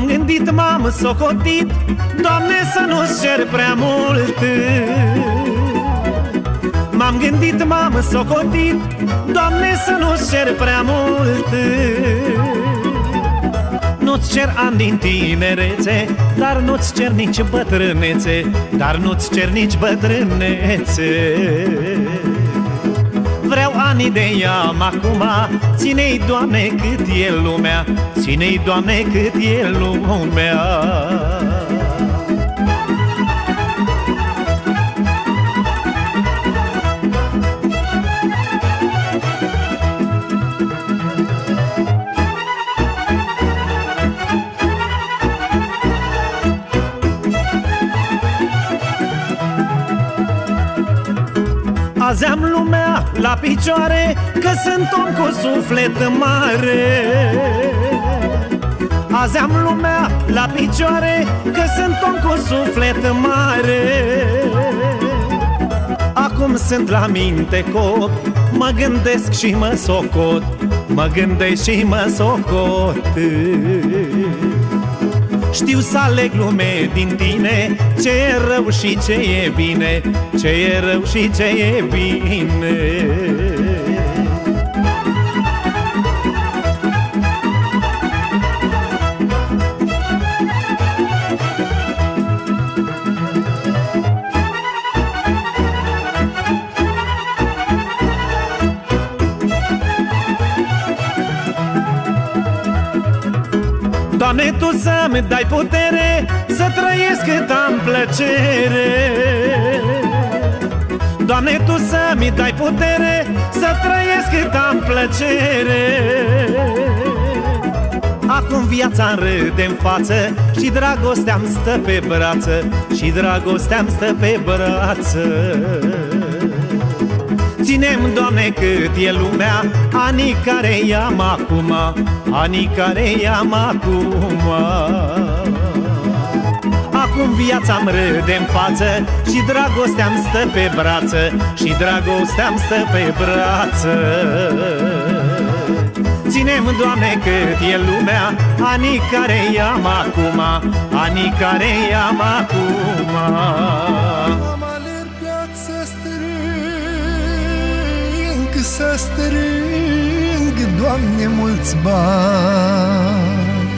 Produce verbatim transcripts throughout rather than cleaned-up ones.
M-am gândit, m-am socotit, Doamne, să nu-ți cer prea mult. M-am gândit, m-am socotit, Doamne, să nu-ți cer prea mult. Nu-ți cer ani din tinerețe, dar nu-ți cer nici bătrânețe, Dar nu-ți cer nici bătrânețe. Vreau ani de iam acum, ține-i, Doamne, cât e lumea, Ține-i, Doamne, cât e lumea. Azi am lumea la picioare, că sunt om cu suflet mare. Azi am lumea la picioare, că sunt om cu suflet mare. Acum sunt la minte cop, mă gândesc și mă socot, Mă gândesc și mă socot. Știu să aleg lume din tine, ce e rău și ce e bine, Ce e rău și ce e bine. Doamne, Tu să-mi dai putere, să trăiesc cât am plăcere. Doamne, Tu să-mi dai putere, să trăiesc cât am plăcere. Acum viața-mi râde-n față și dragostea-mi stă pe brață, Și dragostea-mi stă pe brață. Ține-mi, Doamne, cât e lumea, anii care i-am acum, Anii care i-am acum. Acum viața-mi râde-n față și dragostea-mi stă pe brață, Și dragostea-mi stă pe brață. Ține-mi, Doamne, cât e lumea, anii care i-am acum, Anii care i-am acum. Am alergat să strâng, să strâng, Doamne, mulți bani.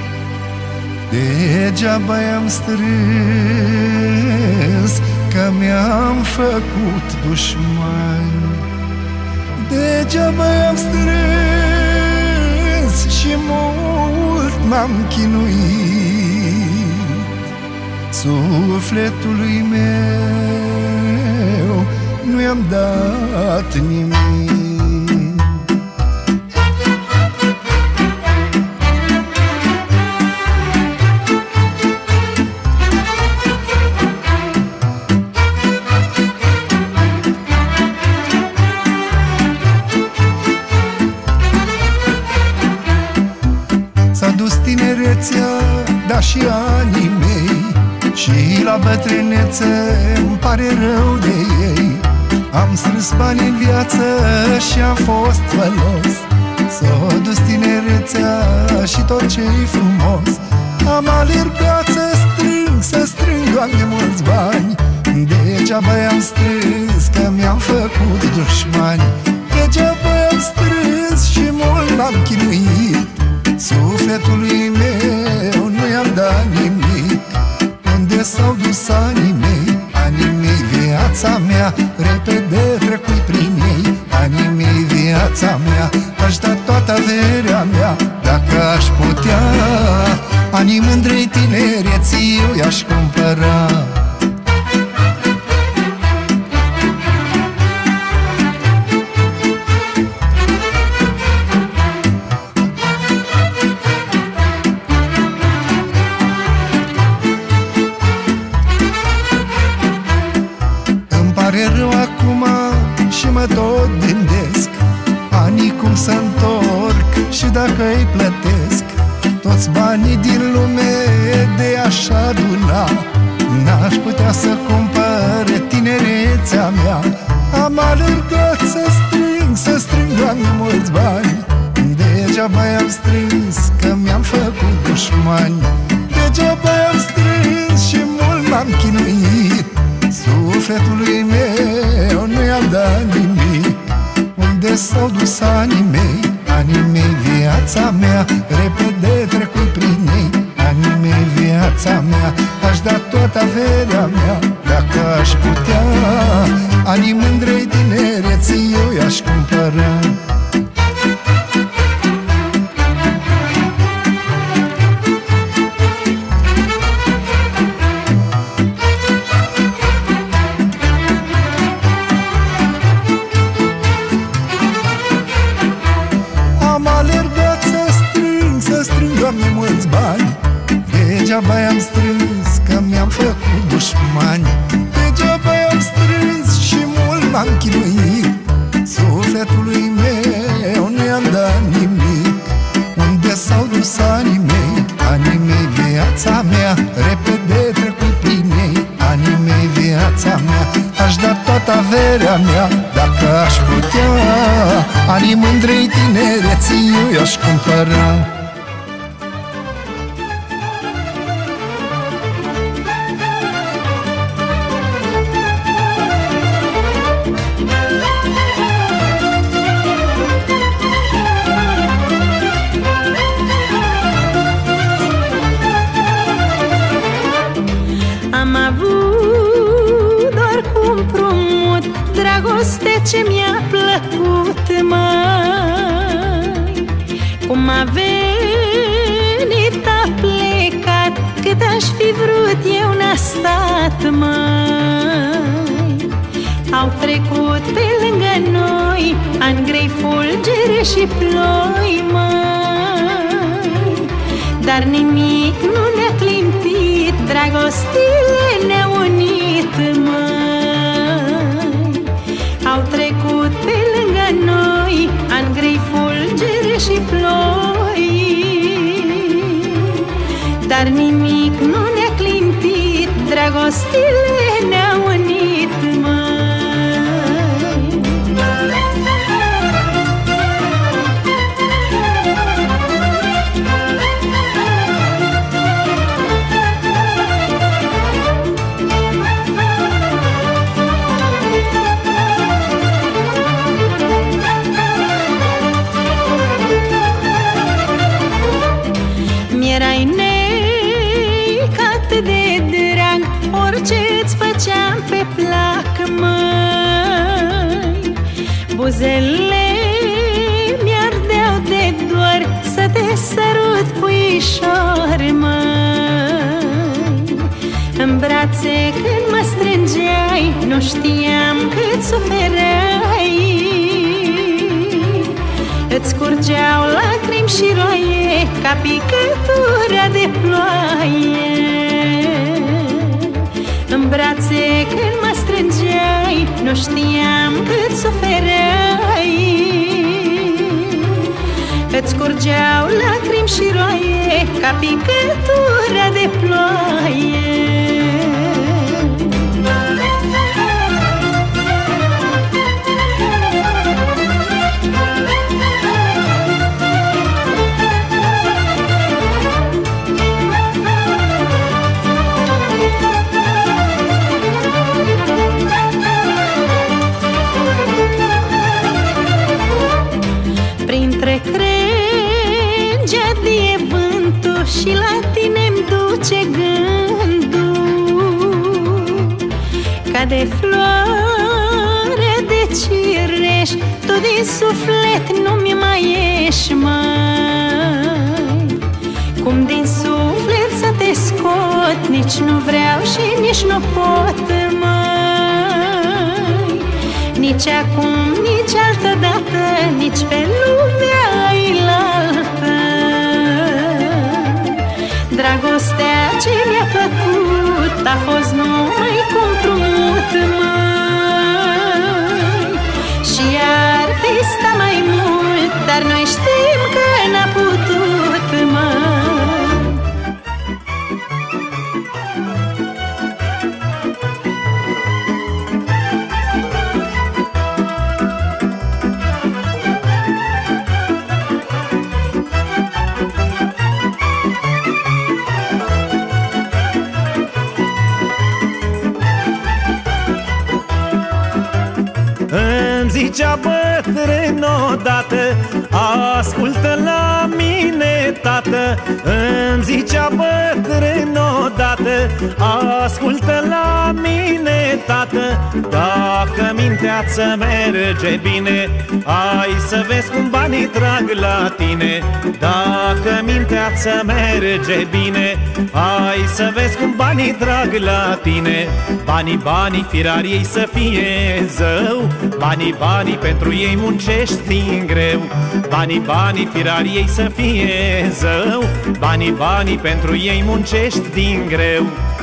Degeaba i-am strâns, că mi-am făcut dușmani. Degeaba i-am strâns și mult m-am chinuit. Sufletului meu nu i-am dat nimic. S-a dus tinerețea, dar și anii mei, și la bătrânețe îmi pare rău de ei. Am strâns bani în viață și am fost fălos. S-a dus tinerețea și tot ce-i frumos. Am alergat să strâng, să strâng, Doamne, mulți bani. Degeaba i-am strâns, că mi-am făcut dușmani. Degeaba i-am strâns și mult m-am chinuit. Sufletului meu nu i-am dat nimic. Unde s-au dus anii mei, anii mei, viața mea, repede trecui prin ei. Anii mei, viața mea, aș da toată averea mea. Dacă aș putea, anii mândrei tinereții eu i-aș cumpăra. Pare rău acum și mă tot gândesc anii cum se întorc și dacă îi plătesc. Toți banii din lume de aș aduna, n-aș putea să cumpăr tinerețea mea. Am alergat să strâng, să strâng, Doamne, mulți bani. Degeaba i-am strâns, că mi-am făcut dușmani. Degeaba am strâns și mult m-am chinuit, sufletului meu nu i-am dat nimic. Unde s-au dus anii mei, anii mei, viața mea, repede trecut prin ei. Anii mei, viața mea, aș da toată averea mea dacă aș putea. Anii mândrei tinereții eu i-aș cumpăra. Doamne, mulți bani, degeaba i-am strâns, că mi-am făcut dușmani. Degeaba i-am strâns și mult m-am chinuit, sufletului meu nu i-am dat nimic. Unde s-au dus anii mei, anii mei, viața mea, repede trecut prin ei. Anii mei, viața mea, aș da toată averea mea dacă aș putea. Anii mândrei tinereții eu i-aș cumpăra. Am avut doar cu împrumut dragoste ce mi-a plăcut, mai cum a venit a plecat, cât aș fi vrut eu n-a stat, mai au trecut pe lângă noi ani grei, fulgere și ploi, mai dar nimic nu ne-a clintit, dragostile ne-au unit, măi. Au trecut pe lângă noi ani grei, fulgere și ploi, dar nimic nu ne-a clintit, dragostile ne-au unit, măi. Mi-erai necat de drag, orice-ți făceam pe plac, măi. Buzele mi-ardeau de dor să te sărut, puișor, măi. În brațe când mă strângeai, nu știam cât suferai. Îți curgeau lacrimi și roaie ca picătura de ploaie. În brațe când mă strângeai, nu știam cât suferai. Îți curgeau lacrimi și roaie ca picătura de ploaie. Printre crengedie vântul și la tine-mi duce gândul, ca de floare de cireș, tu din suflet nu-mi mai ești, mai. Cum din suflet să te scot, nici nu vreau și nici nu pot, mai. Nici acum, nici altădată, nici pe lumea ailaltă. Dragostea ce mi-a plăcut a fost numai cu împrumut, măi. Și ar fi sta mai mult, dar noi știm că n-a putut, măi. zicea bătrân odată, ascultă la mine, tată. Îmi zicea bătrân odată, ascultă la mine, tată. Dacă mintea-ți merge bine, ai să vezi cum banii trag la tine. Dacă mintea-ți merge bine, ai să vezi cum banii trag la tine. Banii, banii, firari ei să fie zău, banii, banii, pentru ei muncești din greu. Banii, banii, firari ei să fie zău, banii, banii, pentru ei muncești din greu.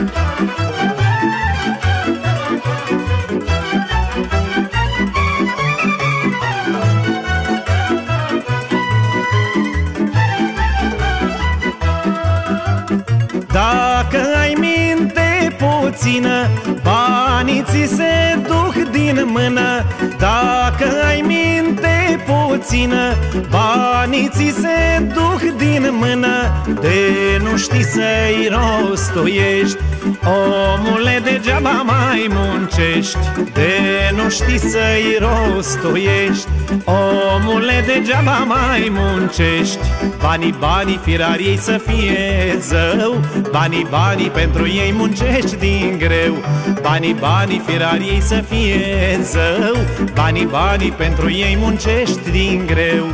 Dacă ai minte puțină, banii ți se duc din mână. Dacă ai minte puțină, banii ți se duc din mână. De nu știi să-i rostuiești, omule, degeaba mai muncești. De nu știi să-i rostuiești, omule, degeaba mai muncești. Banii, banii, firari ei să fie zău, banii, banii, pentru ei muncești din greu. Banii, banii, firari ei să fie zău, banii, banii, pentru ei muncești din greu.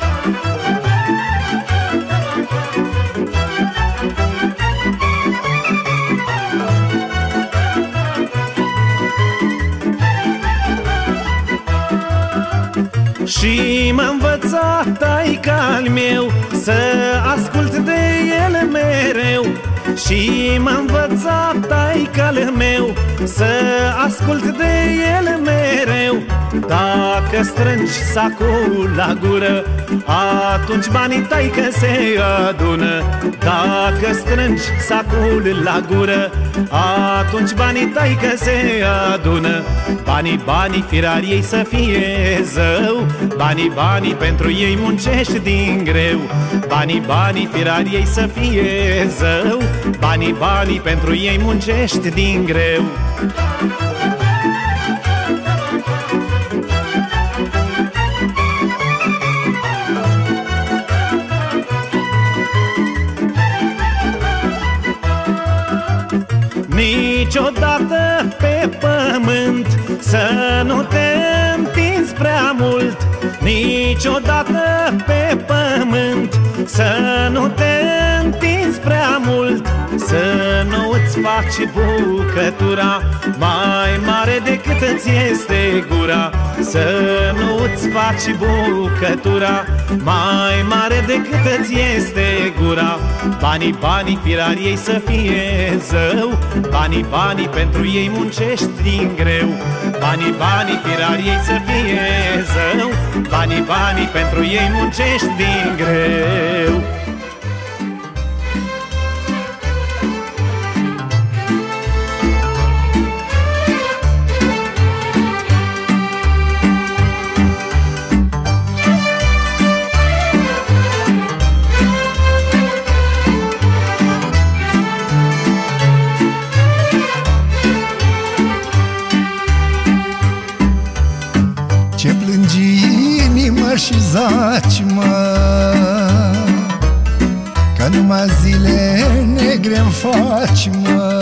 Și m-a învățat taică-al meu să ascult de el mereu. Și m-a învățat taică-al meu să ascult de el mereu. Dacă strângi sacul la gură, atunci banii taică se adună. Dacă strângi sacul la gură, atunci banii taică se adună. Banii, banii, firari ei să fie zău, banii, banii, pentru ei muncești din greu. Banii, banii, firari ei să fie zău, banii, banii, pentru ei muncești din greu. Niciodată pe pământ să nu te întinzi prea mult. Niciodată pe pământ să nu te întinzi prea mult. Să nu îți faci bucătura mai mare decât îți este gura. Să nu îți faci bucătura mai mare decât îți este gura. Banii, banii, firari ei să fie zău, banii, banii, pentru ei muncești din greu. Banii, banii, firari ei să fie zău, banii, banii, pentru ei muncești din greu. Ce plângi inimă și zaci, mă, că numai zile negre-mi faci, mă.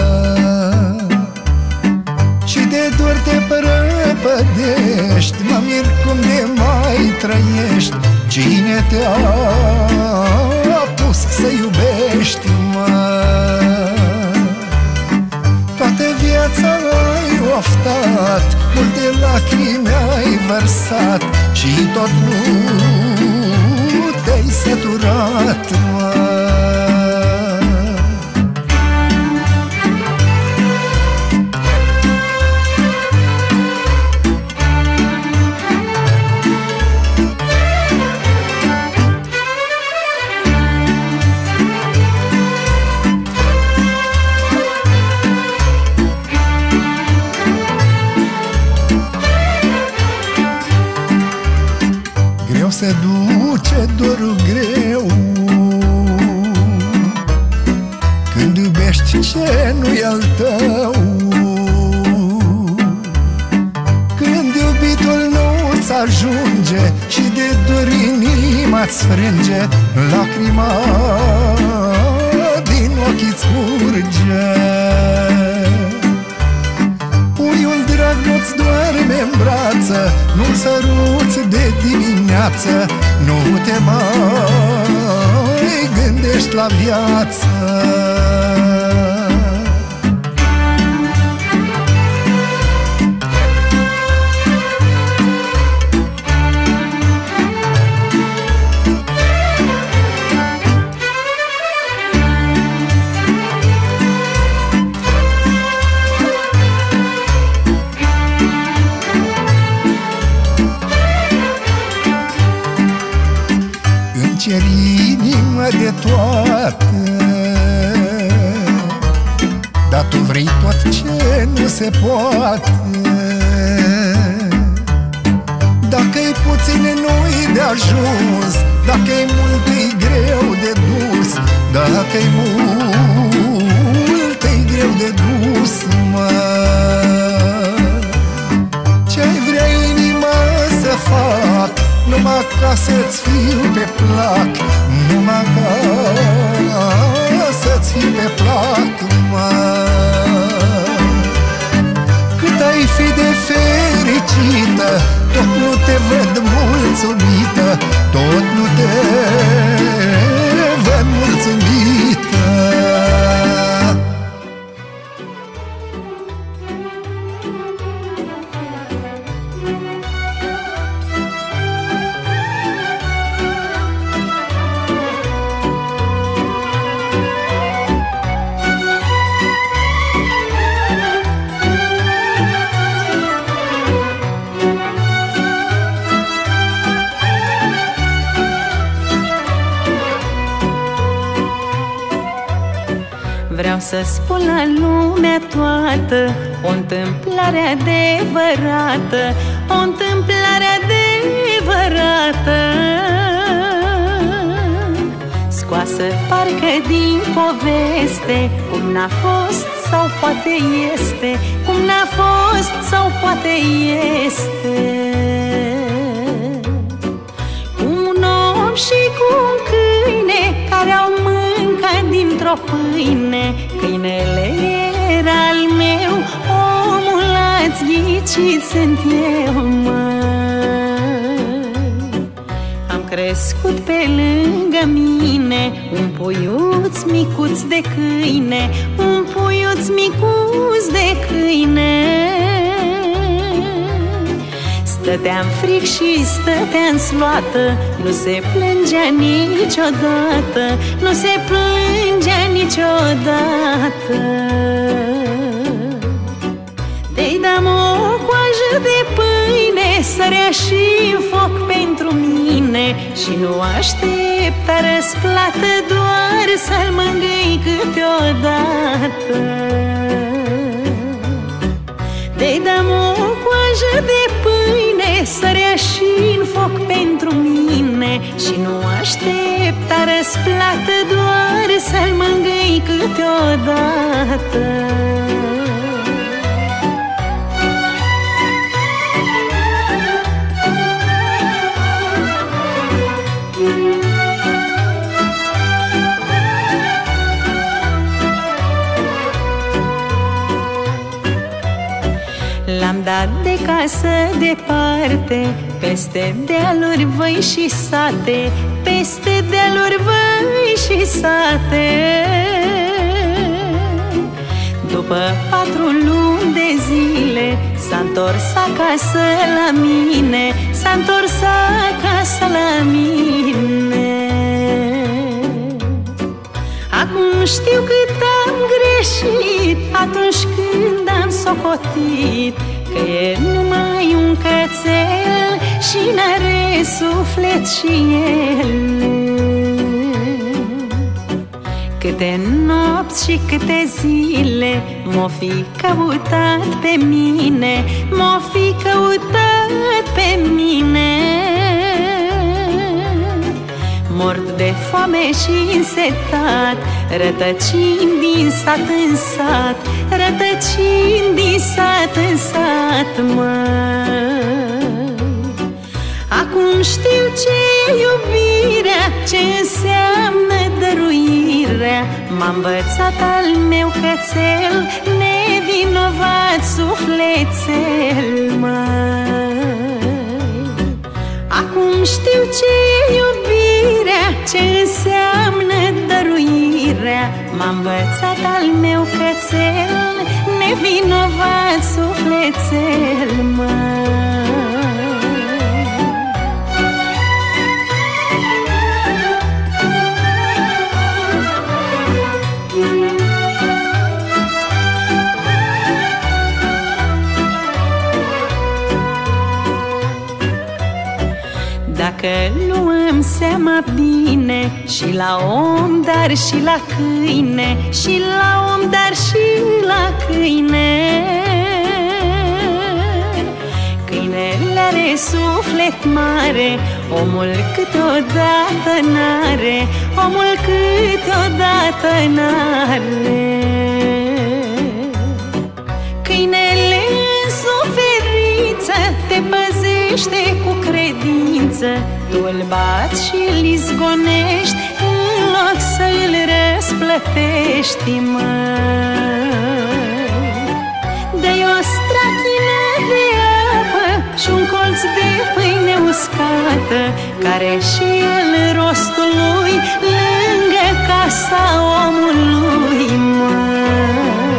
Și de dor te prăpădești, mă mir cum de mai trăiești. Cine te-a pus să iubești, mă? Toată viața ai oftat, multe lacrimi ai vărsat și tot nu te-ai săturat, mă. Se duce dorul greu când iubești ce nu-i al tău, când iubitul nu nu-ți ajunge și de dor inima-ți frânge, lacrima din ochi-ți curge. Puiul drag nu-ți doarme în brață, nu-l săruți de dimineață, nu te mai gândești la viață. Cer inimă de toată, dar tu vrei tot ce nu se poate. Dacă-i puțin, nu-i de ajuns, dacă-i mult, e greu de dus, dacă-i mult, e greu de dus, mă. Ce-ai vrea inima să fac, numai ca să-ți fiu pe plac, numai ca să-ți fiu pe plac, mă. Cât ai fi de fericită, tot nu te văd mulțumită, tot nu te văd mulțumită. Vreau să spun la lumea toată o întâmplare adevărată, o întâmplare adevărată, scoasă parcă din poveste, cum n-a fost sau poate este, cum n-a fost sau poate este. Cu un om și cu un câine care au mâncat dintr-o pâine. Câinele era al meu, omul ați ghicit sunt eu, măi. Am crescut pe lângă mine un puiuț micuț de câine, un puiuț micuț de câine. Stăteam fric și stăteam sloată, nu se plângea niciodată, nu se plângea niciodată. De-i dam o coajă de pâine, sărea și-n foc pentru mine și nu aștepta răsplată, doar să-l mângâi câteodată. De-i dam o coajă de pâine, sărea și-n foc pentru mine și nu aștepta răsplată, doar să-l mângâi câteodată. L-am dat de casă departe, peste dealuri, văi și sate, peste dealuri, văi și sate. După patru luni de zile s-a întors acasă la mine, s-a întors acasă la mine. Acum știu cât am greșit atunci când am socotit că e numai un cățel și n-are suflet și el. Câte nopți și câte zile m-o fi căutat pe mine, m-o fi căutat pe mine. Mort de foame și însetat, rătăcind din sat în sat, rătăcind din sat în sat, măi. Acum știu ce iubirea, ce înseamnă dăruirea. M-a învățat al meu cățel, nevinovat sufletel, măi. Acum știu ce iubirea, ce înseamnă dăruirea. M-a învățat al meu cățel, nevinovat sufletel, măi. Dacă luăm seama bine, și la om, dar și la câine, și la om, dar și la câine, câinele are suflet mare, omul câteodată n-are, omul câteodată n-are. Câinele în suferință te păzește cu credință, tu îl bați și îl izgonești în loc să îl răsplătești, măi. Dă-i o strachină de apă și un colț de pâine uscată, care și el rostul lui lângă casa omului, măi.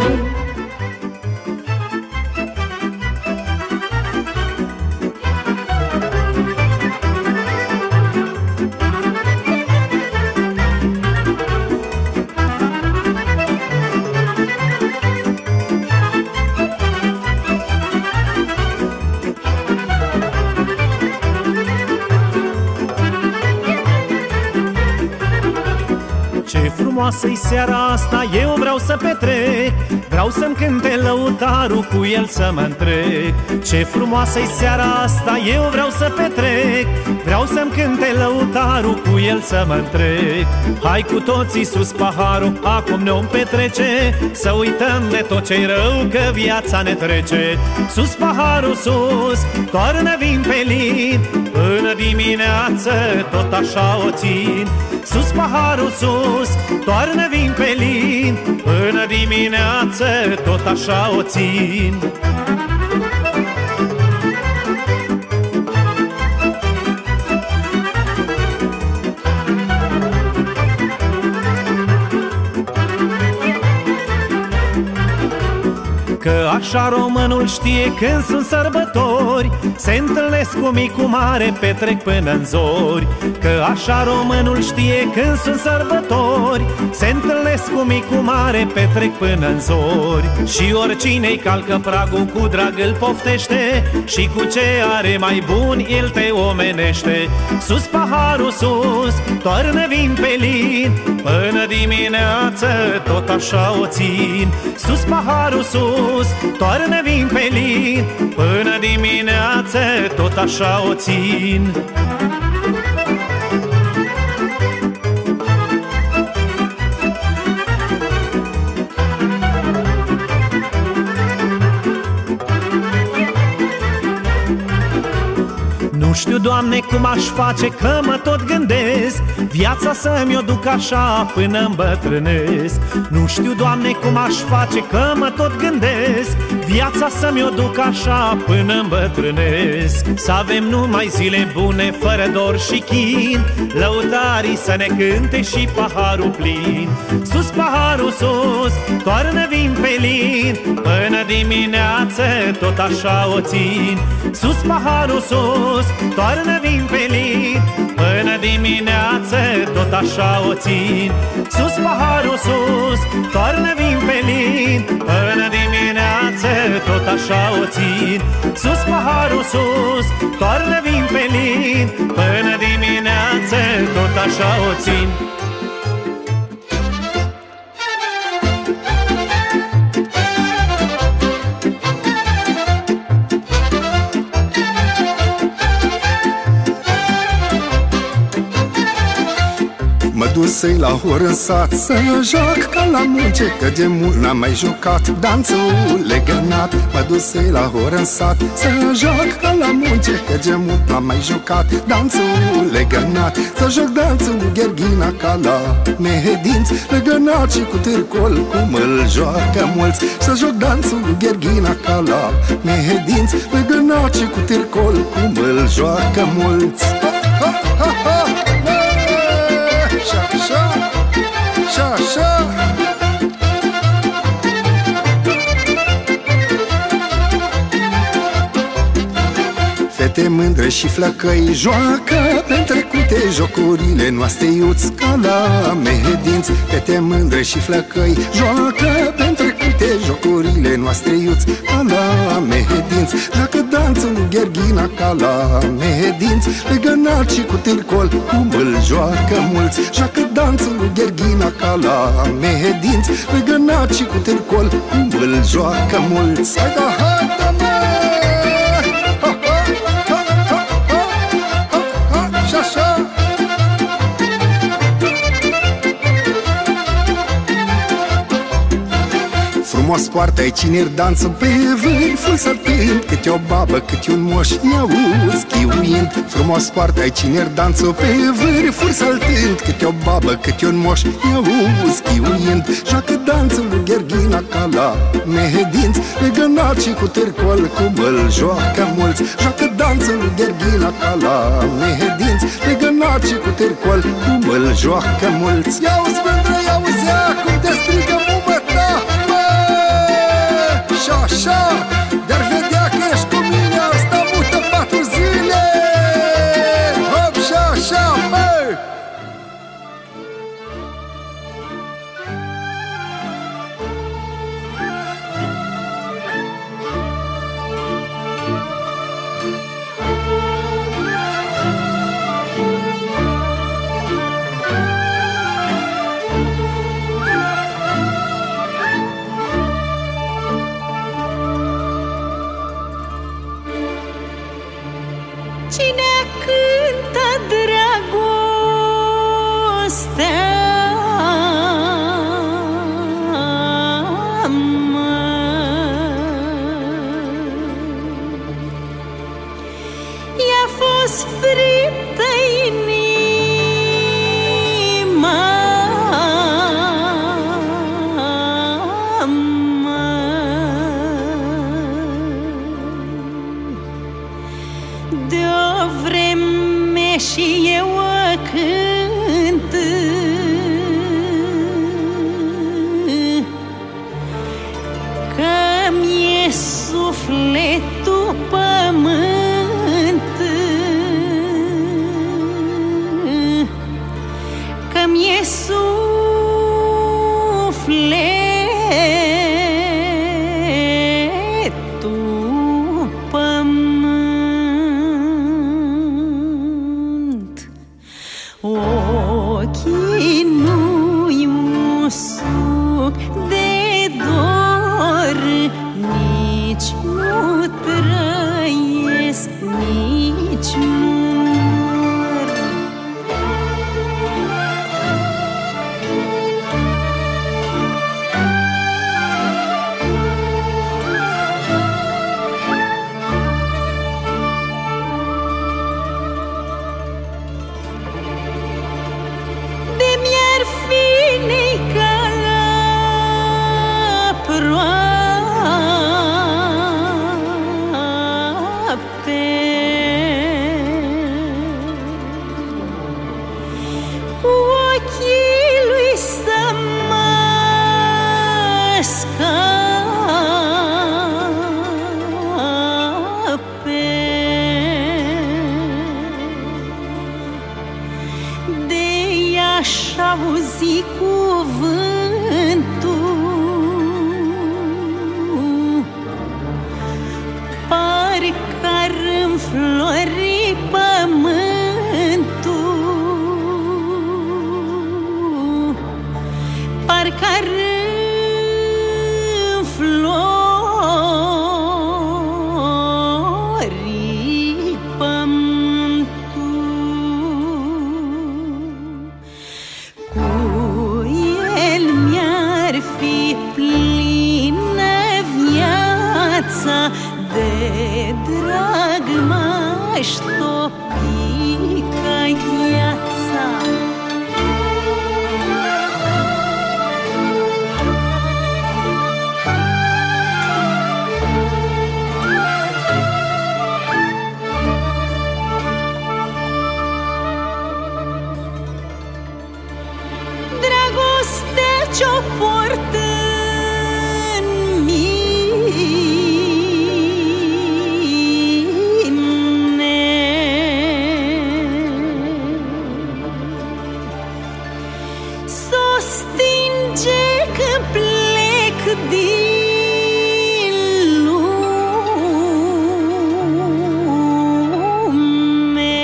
Frumoasă-i seara asta, eu vreau să petrec, vreau să-mi cânte lăutarul, cu el să mă întrec. Ce frumoasă-i seara asta, eu vreau să petrec, vreau să-mi cânte lăutarul, cu el să mă întrec. Hai cu toții sus paharul, acum ne-om petrece, să uităm de tot ce-i rău, că viața ne trece. Sus paharul sus, toarnă vin pe lin, până dimineață tot așa o țin. Sus paharul sus, toarnă vin pe lin, până dimineață tot așa o țin. Că așa românul știe, când sunt sărbători, se întâlnesc cu micu mare, petrec până-n zori. Că așa românul știe, când sunt sărbători, se întâlnesc cu micu mare, petrec până-n zori. Și oricine-i calcă pragul, cu drag îl poftește, și cu ce are mai bun, el te omenește. Sus paharul sus, toarnă vin pe lin, până dimineață tot așa o țin. Sus paharul sus, toarnă vin pe lin, până dimineață tot așa o țin. Nu știu, Doamne, cum aș face, că mă tot gândesc, viața să-mi o duc așa până îmbătrânesc. Nu știu, Doamne, cum aș face, că mă tot gândesc, viața să-mi o duc așa până îmbătrânesc. Să avem numai zile bune, fără dor și chin, lăutarii să ne cânte și paharul plin. Sus paharul sus, toarnă vin pe lin, până dimineață tot așa o țin. Sus paharul sus, toarnă vin pe lin, până dimineață tot așa o țin. Sus paharul sus, toarnă vin pe lin, până dimineață tot așa o țin. Sus paharul sus, toarnă vin pe lin, până dimineață tot așa o țin. dus-i la hor în sat să joc ca la munce, că de mult n-am mai jucat danțul legănat. Mă dus-i la hor în sat să joc ca la munce, că de mult n-am mai jucat danțul legănat. Să joc danțul cu Gherghina ca la mehedinți, legănat și cu târcol cum îl joacă mulți. Să joc danțul cu Gherghina ca la mehedinți, legănat și cu târcol cum îl joacă mulți. Ha, ha, ha, ha. Și așa, și așa. Fete mândre și flăcăi joacă pe-ntrecute jocurile noastre iuți ca la mehedinți. Fete mândre și flăcăi joacă pe-ntrecute jocurile noastre iuți ca la mehedinți. Joacă danțul lui Gherghina ca la mehedinți, legănat și cu târcol cum îl joacă mulți. Joacă danțul lui Gherghina ca la mehedinți, legănat și cu târcol cum îl joacă mulți. Hai da, hai da, mă! Și așa. Frumos poartă-i cine-r danță pe vârful sărtând, câte o babă, câte un moș i-auzi chiuind. Frumos poartă-i cine-r danță pe vârful sărtând, câte o babă, câte un moș i-auzi chiuind. Joacă danțul lui Gherghina ca la mehedinți, legănat și cu târcol cum îl joacă mulți. Joacă danțul lui Gherghina ca la mehedinți, legănat și cu târcol cum îl joacă mulți. Ia-uzi, mândră, ia-uzi-a cum te strigă mumă ta, mă! Și așa, de-ar vedea că ești cu mine, ar sta mută patru zile. Hop, și așa, mă! Cine cântă dragostea, mă, i-a fost friptă inima, mă, de-o vreme și eu cânt, că-mi-e sufletul pământ, că-mi-e sufletul pământ. Ochii nu-i usuc de dor, nici nu trăiesc, nici mor. De mi-ar fi nica aproape, cu ochii lui să mă scape, de-i aș auzi cuvântul, parcă-ar înflori pământul, parcă-ar înflori pământul. ce-o port în mine. S-o stinge când plec din lume.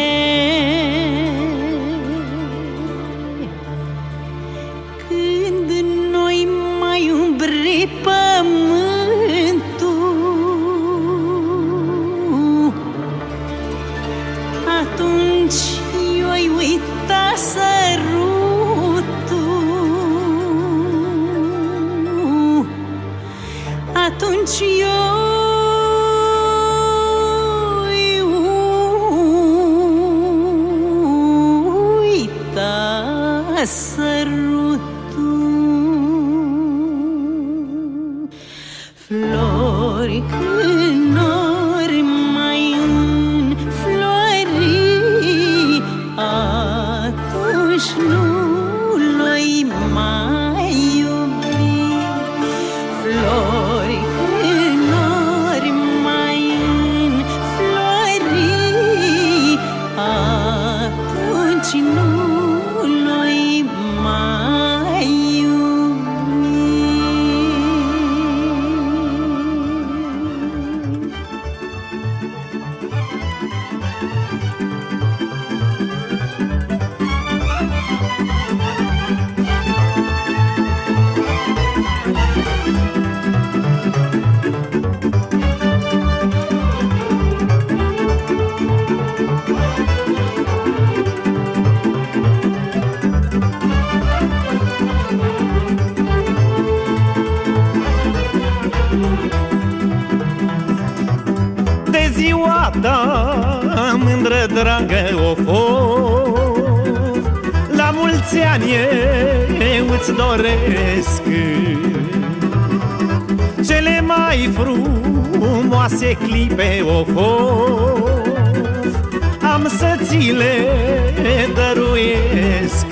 Când noi mai umbri pământul, atunci eu-i uita sărutul, atunci eu-i uita sărutul. Flori când nori mai înflori, atunci nu l-oi mai iubi. Flori când nori mai înflori, atunci nu l-oi mai iubi. De ziua ta, mândră dragă, o fof, la mulți ani eu îți doresc cele mai frumoase clipe, o fof, am să ți le dăruiesc.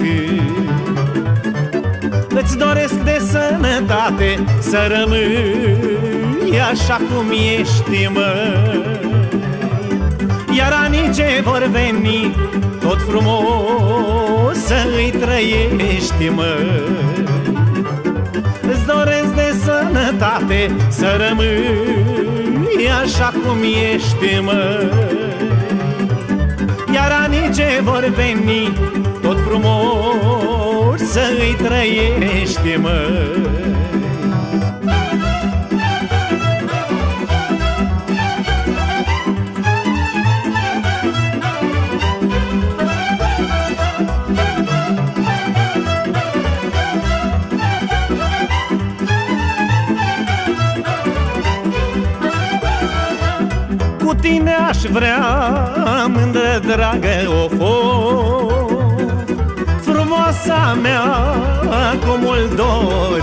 Îți doresc de sănătate, să rămâi așa cum ești, măi, iar anii ce vor veni tot frumos să îi trăiești, măi. Îți doresc de sănătate, să rămâi așa cum ești, măi, iar anii ce vor veni tot frumos să îi trăiești, măi. Cu tine aș vrea, mândră dragă, o fof, frumoasa mea, cu mult dor,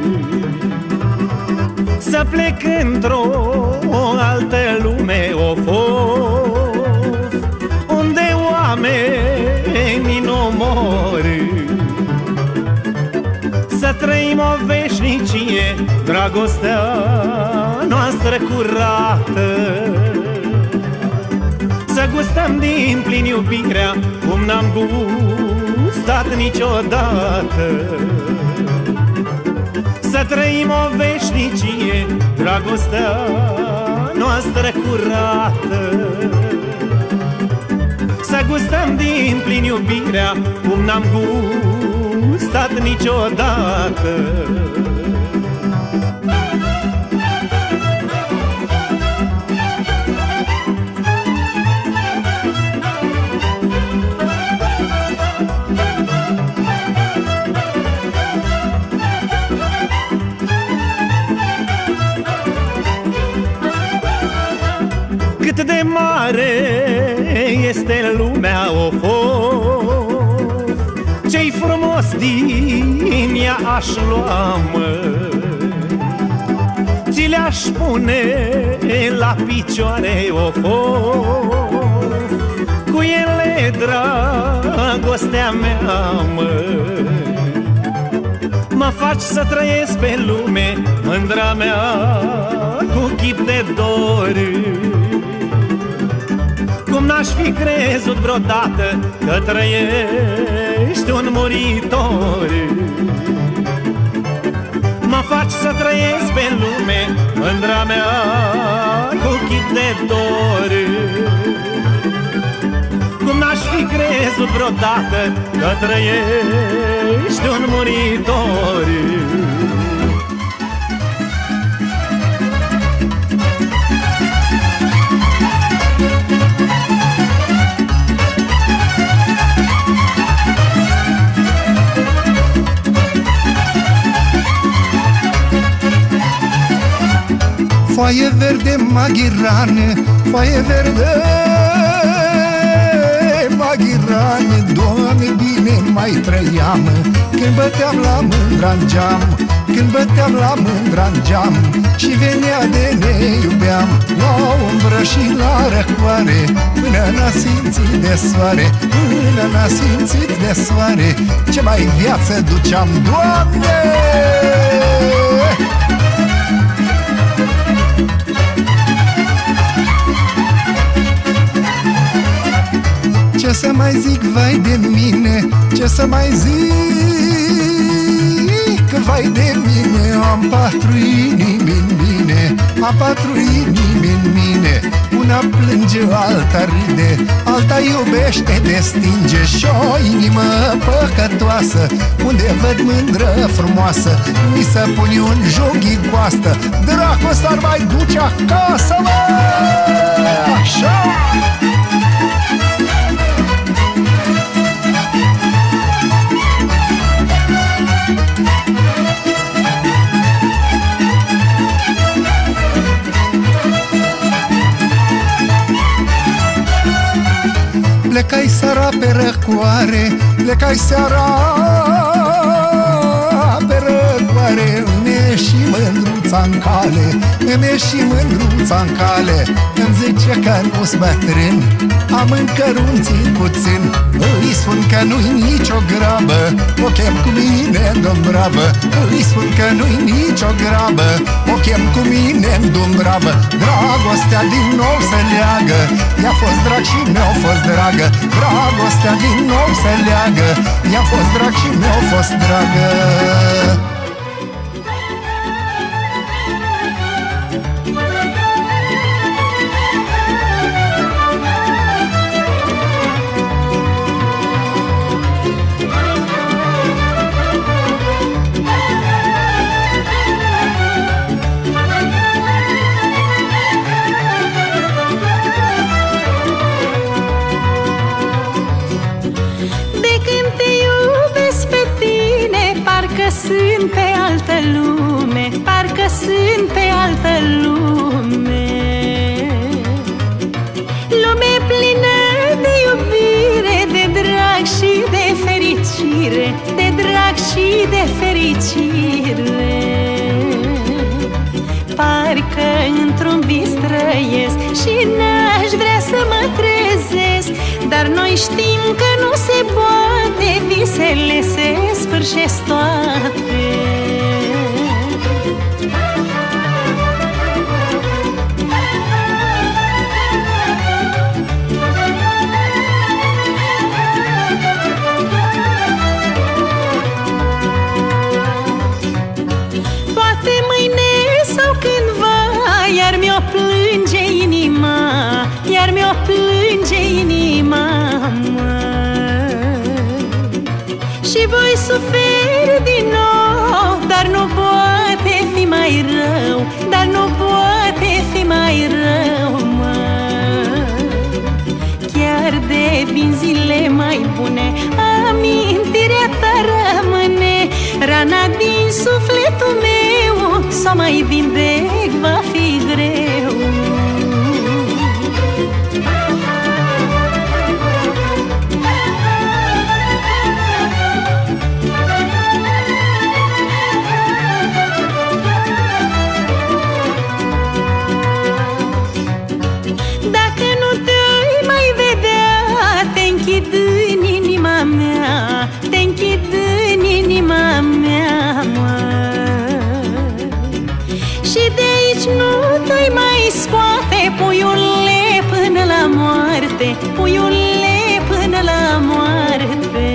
să plec într-o altă lume, o fof, unde oamenii nu mor, să trăim o veșnicie, dragostea noastră curată, să gustăm din plin iubirea cum n-am gustat niciodată. Să trăim o veșnicie, dragostea noastră curată, să gustăm din plin iubirea cum n-am gustat niciodată. Cât de mare este lumea, o fof, ce-i frumos din ea aș lua, mă, ți le-aș pune la picioare, o fof, cu ele dragostea mea, mă. Mă faci să trăiesc pe lume, mândra mea, cu chip de dor. Cum n-aș fi crezut vreodată că trăiești un muritor. Mă faci să trăiesc pe lume, mândra mea, cu chip de dor. Cum n-aș fi crezut vreodată că trăiești un muritor. Foaie verde maghiran, foaie verde maghiran, Doamne, bine mai trăiam când băteam la mândra-n geam, când băteam la mândra-n geam și venea de ne iubeam. La umbră și la răcoare, până n-a simțit de soare, până n-a simțit de soare, ce mai viață duceam, Doamne! Ce să mai zic, vai de mine, ce să mai zic, vai de mine, am patru inimi în mine, am patru inimi în mine. Una plânge, alta râde, alta iubește de stinge, și o inimă păcătoasă, unde văd mândră frumoasă, mi se pune un jughi coastă, dracu s-ar mai duce acasă, mă! Așa! Plecai seara pe răcoare, plecai seara pe răcoare, îmi și mândruța-n cale, îmi și mândruța-n cale. Îmi zice că nu-s bătrân, am încărunțit puțin, îi spun că nu-i nicio grabă, o chem cu mine în Dumbrava. Îi spun că nu-i nicio grabă, o chem cu mine în Dumbrava. Dragostea din nou se leagă, i-a fost drag și mi-a fost dragă. Dragostea din nou se leagă, i-a fost drag și mi-a fost dragă. Sunt pe altă lume, parcă sunt pe altă lume. Lume plină de iubire, de drag și de fericire, de drag și de fericire. Parcă într-un vis trăiesc și n-aș vrea să mă trezesc, dar noi știm că nu se poate, visele se sfârșesc toate. Poate mâine sau cândva iar mi-o plânge inima, iar mi-o plânge inima, mă. Și voi suferi din nou, dar nu poate fi mai rău, dar nu poate fi mai rău, mă. Chiar devin zile mai bune, amintirea ta rămâne, rana din sufletul meu, să mai vindec va fi greu. Te închid în inima mea, te închid în inima mea, mă. puiule, până la moarte, puiule, până la moarte.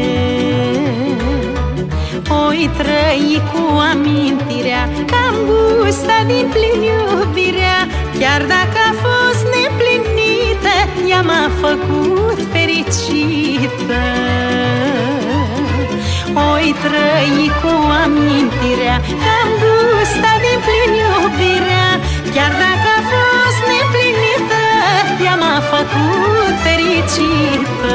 Oi trăi cu amintirea că am gustat din plin iubirea, chiar dacă a fost neplinită, ea m-a făcut fericită. Oi trăi cu amintirea că am gustat din plin iubirea, chiar dacă a fost neplinită, ea m-a făcut fericită.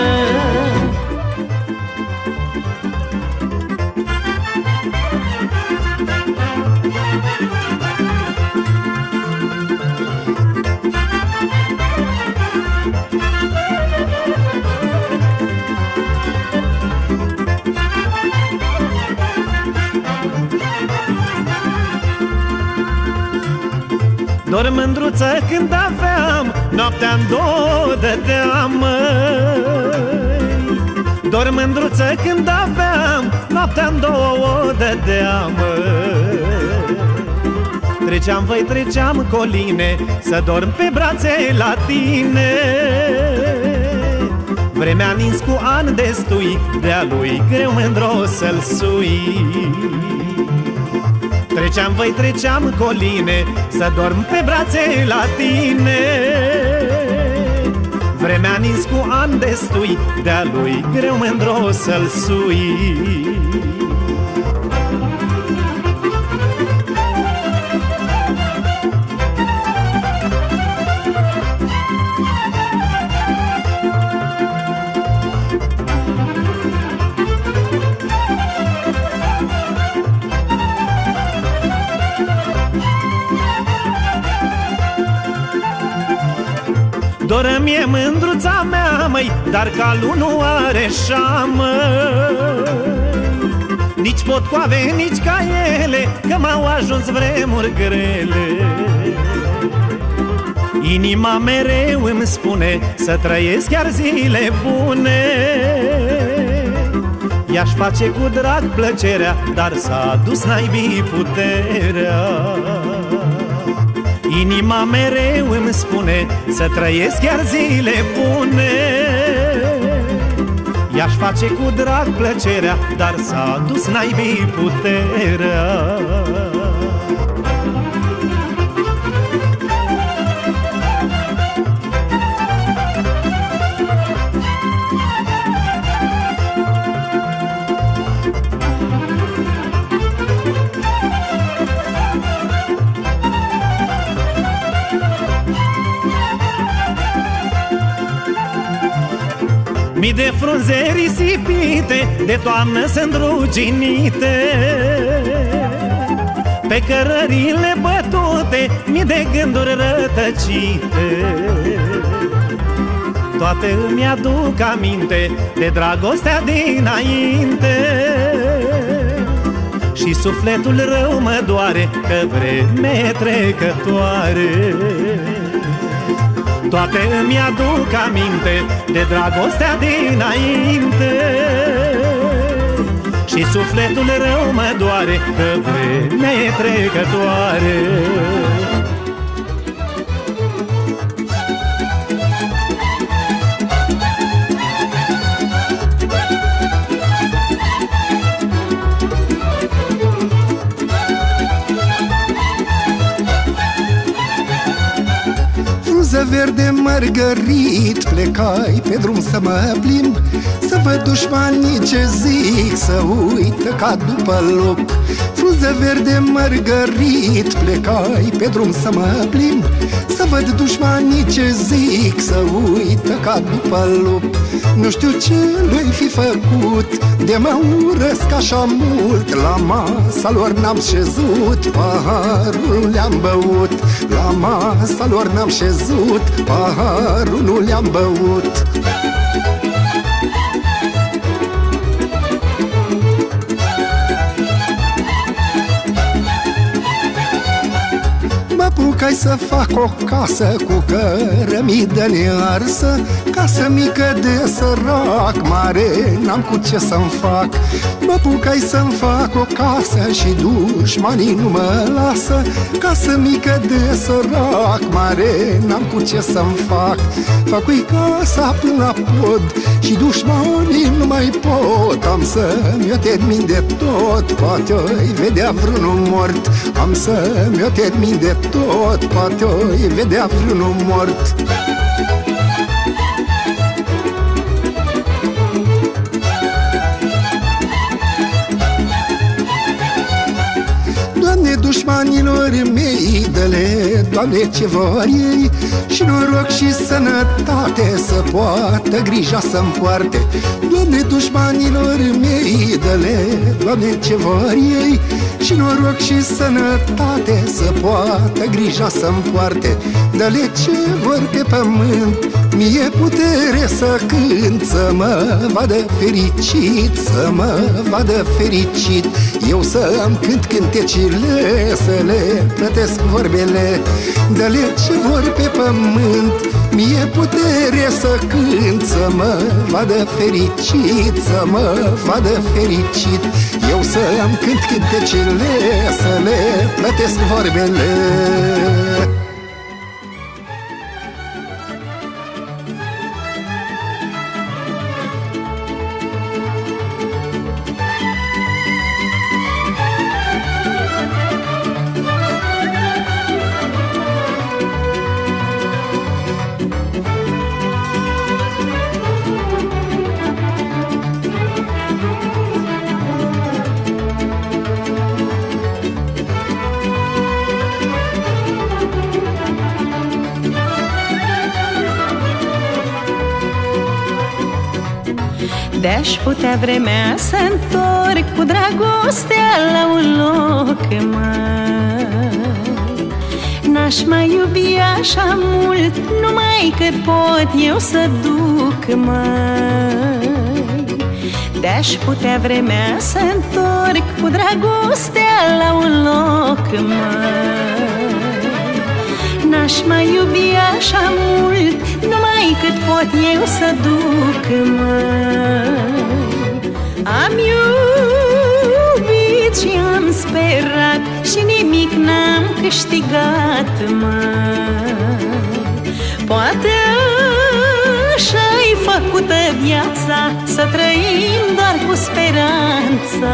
Dor mândruță când aveam, noaptea-n două dădeam, măi. Dor mândruță când aveam, noaptea-n două dădeam, măi. Treceam, voi treceam coline, să dorm pe brațe la tine. Vremea nins cu ani destui, de-a lui greu mândro să-l sui. Treceam, voi treceam coline, să dorm pe brațe la tine. Vremea nins cu ani destui, de-a lui greu mândro să-l sui. Doră mie mândruța mea, măi, dar calul nu are șamă. Nici potcoave, nici caiele, că m-au ajuns vremuri grele. Inima mereu îmi spune să trăiesc chiar zile bune. I-aș face cu drag plăcerea, dar s-a dus naibii puterea. Inima mereu îmi spune să trăiesc chiar zile bune. I-aș face cu drag plăcerea, dar s-a dus naibii puterea. Mii de frunze risipite, de toamnă sunt ruginite. Pe cărările bătute, mii de gânduri rătăcite. Toate îmi aduc aminte de dragostea dinainte. Și sufletul rău mă doare, că vreme e trecătoare. Toate îmi aduc aminte de dragostea dinainte. Și sufletul rău mă doare, că vremea e trecătoare. Frunză verde mărgărit, plecai pe drum să mă plimb, să văd dușmanii ce zic, să uită ca după lup. Frunză verde mărgărit, plecai pe drum să mă plimb, să văd dușmanii ce zic, să uită ca după lup. Nu știu ce le-ai fi făcut, de mă urăsc așa mult. La masa lor n-am șezut, paharul nu le-am băut. La masa lor n-am șezut, paharul nu le-am băut. Mă apuc apucai să fac o casă cu cărămidă nearsă, casă mică de sărac, mare n-am cu ce să-mi fac. Mă apucai să-mi fac o casă și dușmanii nu mă lasă, casă mică de sărac, mare n-am cu ce să-mi fac. Fac-i casa până la pod și dușmanii nu mai pot. Am să-mi-o termin de tot, poate o-i vedea vreunul mort. Am să-mi-o termin de tot, poate o-i vedea vreunul mort. Doamne, dușmanilor mei, dă-le, Doamne, ce vor ei, și noroc și sănătate, să poată grija să-mi poarte. Doamne, dușmanilor mei, dă-le, Doamne, ce vor ei, și noroc și sănătate, să poată grija să-mi poarte. Dă-le ce vor pe pământ, mie putere să cânt, să mă vadă fericit, să mă vadă fericit. Eu să-mi cânt cântecile, să le plătesc vorbele. Dă-le ce vor pe pământ, mie putere să cânt, să mă vadă fericit, să mă vadă fericit. Eu să-mi cânt cântecile, să le plătesc vorbele. De-aș putea vremea să întorc cu dragostea la un loc, măi, n-aș mai iubi așa mult, numai cât pot eu să duc, măi. De-aș putea vremea să întorc cu dragostea la un loc, măi, n-aș mai iubi așa mult, numai cât pot eu să duc, măi. Am iubit și am sperat și nimic n-am câștigat, măi. Poate așa-i făcută viața, să trăim doar cu speranța.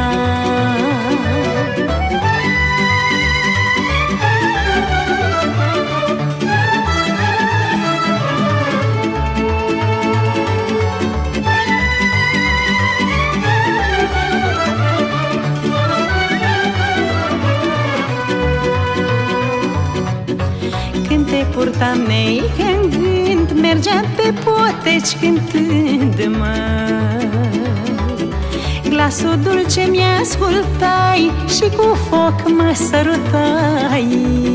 Purtam neică în gând, mergeam pe poteci cântând, măi. Glasul dulce mi-ascultai și cu foc mă sărutai.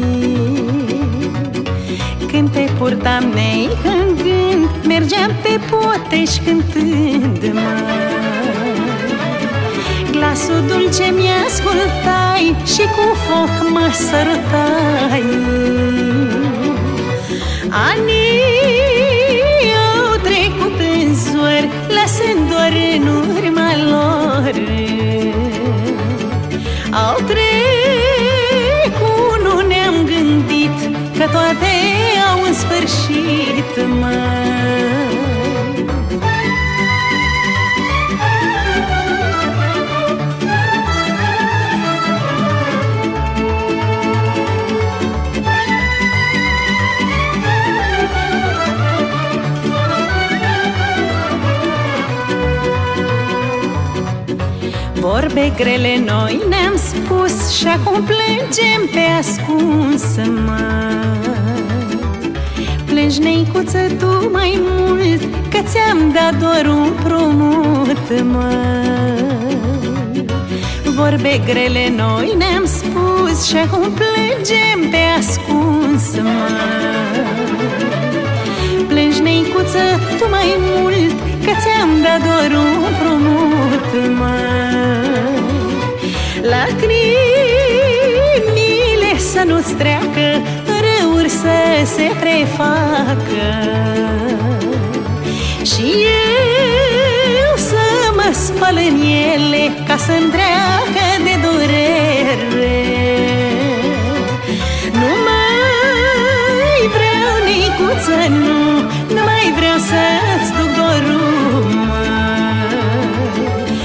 Când te purtam neică în gând, mergeam pe poteci cântând, măi. Glasul dulce mi-ascultai și cu foc mă sărutai. Anii au trecut în zori, lăsând doar în urma lor. Au trecut, nu ne-am gândit că toate au în sfârșit, măi. Vorbe grele noi ne-am spus și acum plângem pe ascuns, măi. Plângi, neicuță, tu mai mult, că ți-am dat doar un promut, măi. Vorbe grele noi ne-am spus și acum plângem pe ascuns, măi. Plângi, neicuță, tu mai mult, că ți-am dat doar un promut, măi. Lacrimile să nu-ți treacă, lucruri să se refacă și eu să mă spăl în ele ca să-mi treacă de durere. Nu mai vreau, Nicuță, nu, nu mai vreau să-ți duc dorul, măi.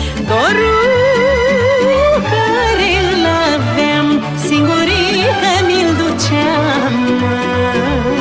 Dorul care îl aveam, singurică mi-l duceam, măi.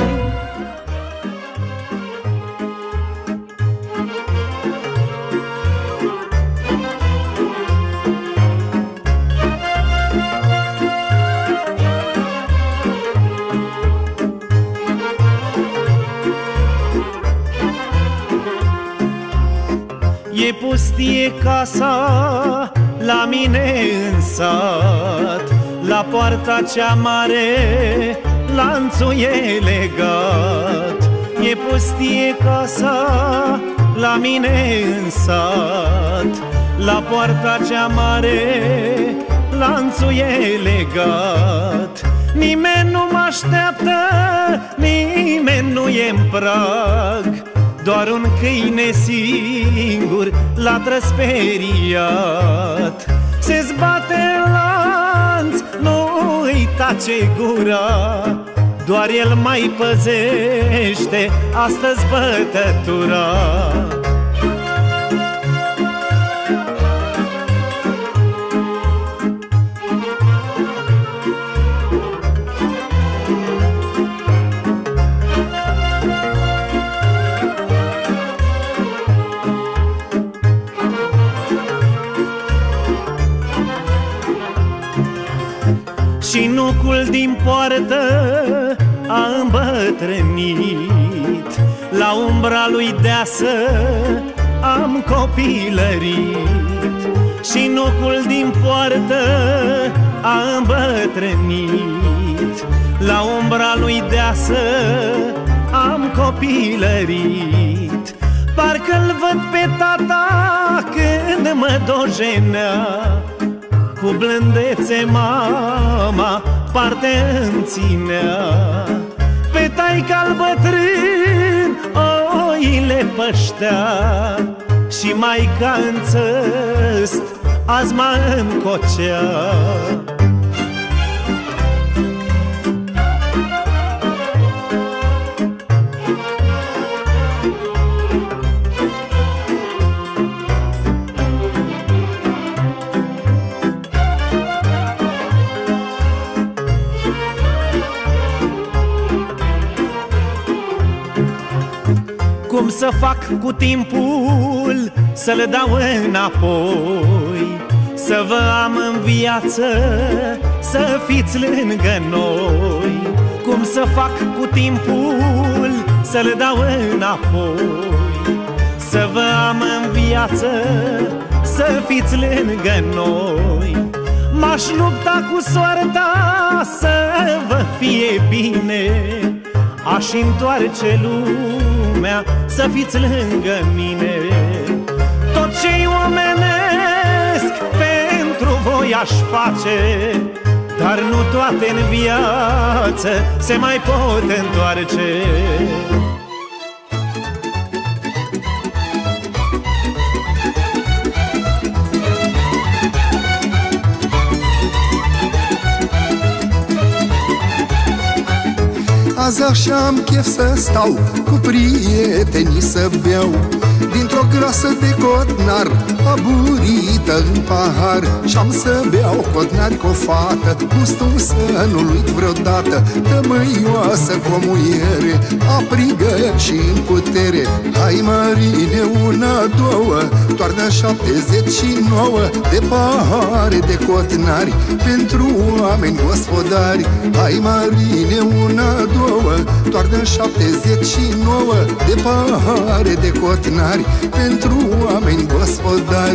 E pustie casa la mine în sat, la poarta cea mare lanțul e legat. E pustie casa la mine în sat, la poarta cea mare lanțul e legat. Nimeni nu mă așteaptă, nimeni nu e-n prag, doar un câine singur l-a trăsperiat. Se zbate în lanț, nu îi tace gura, doar el mai păzește astăzi bătătura. Și nucul din poartă a îmbătrânit, la umbra lui deasă am copilărit. Și nucul din poartă a îmbătrânit, la umbra lui deasă am copilărit. Parcă-l văd pe tata când mă dojenea, cu blândețe mama parte-mi ținea. Pe taica-l bătrân oile păștea, și maica în țăst azi mă încocea. Cum să fac cu timpul să-l dau înapoi, să vă am în viață, să fiți lângă noi. Cum să fac cu timpul să-l dau înapoi, să vă am în viață, să fiți lângă noi. M-aș lupta cu soarta să vă fie bine, aș întoarce lumea să fiți lângă mine. Tot ce-i omenesc pentru voi aș face, dar nu toate în viață se mai pot întoarce. Azi așa-am chef să stau cu prietenii să beau dintr-o grasă de cotnar aburită în pahar, și-am să beau cotnari cu o fată, gustul să nu-l uit vreodată, tămâioasă cu o muiere, aprigă și în putere. Hai, Marine, una, două, toarnă șaptezeci și nouă de pahare de cotnari pentru oameni gospodari. Hai, Marine, una, două, toarnă șaptezeci și nouă de pahare de cotnari pentru oameni gospodari.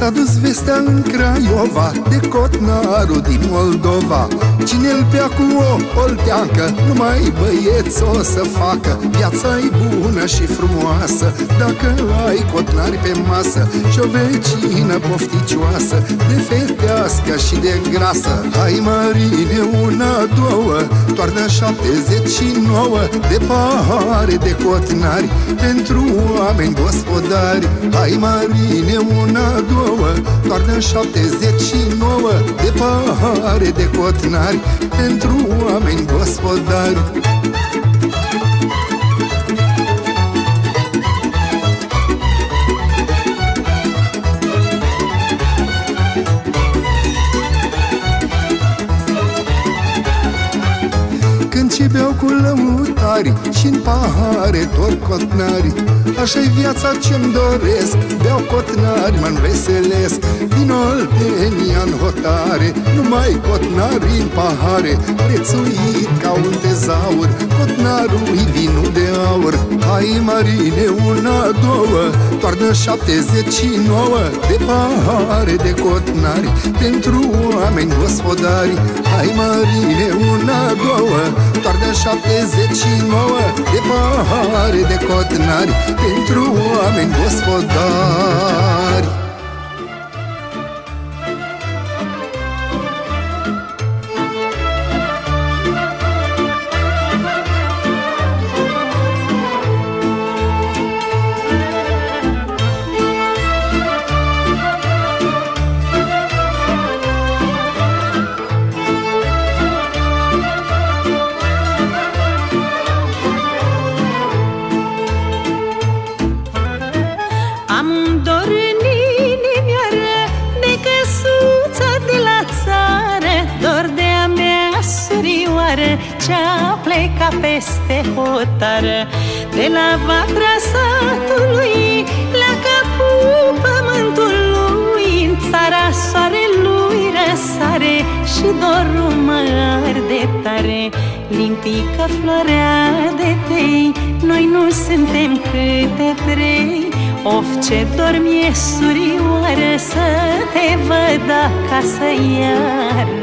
S-a dus vestea în Craiova de cotnarul din Moldova. Cine-l bea cu o olteancă, numai băieți o să facă. Viața-i bună și frumoasă dacă ai cotnari pe masă și o vecină pofticioasă, de fetească și de grasă. Hai, Marine, una, două, toarnă șaptezeci și nouă de pahare de cotnari pentru oameni gospodari. Hai, Marine, una, două, toarnă șaptezeci și nouă de pahare de cotnari pentru oameni gospodari. Și beau cu lăutari și-n pahare tot cotnari. Așa-i viața ce-mi doresc, beau cotnari, mă înveselesc. Din Oltenia-n hotare, numai cotnari în pahare, prețuit ca un tezaur, cotnarul-i vinul de aur. Hai, Marine, una, două, toarnă șaptezeci și nouă de pahare de cotnari pentru oameni gospodari. Hai, Marine, una, două, toarnă șaptezeci și nouă de pahare de cotnari pentru oameni gospodari. Ce-a plecat peste hotară, de la vatra satului la capul pământului. În țara soarelui răsare și dorul mă arde tare. Lintică floarea de tei, noi nu suntem câte trei. Of, ce dor mi-e, surioară, să te văd acasă iară.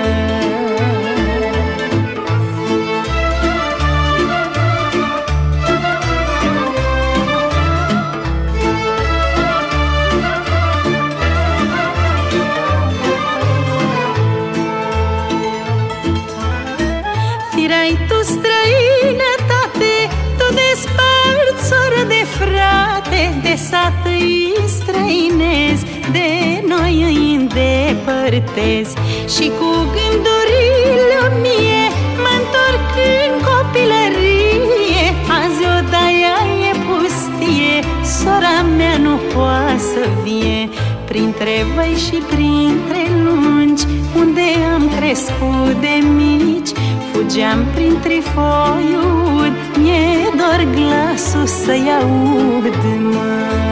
Firai tu străinătate, tu desparți soră de frate, de sat îi străinezi, de noi îi îndepărtezi. Și cu gândurile mie mă-ntorc în copilărie. Azi odaia e pustie, sora mea nu poate să vie. Printre văi și printre lungi, unde am crescut de mici, fugeam printre foiuri, mi-e dor glasul să-i aud, mă.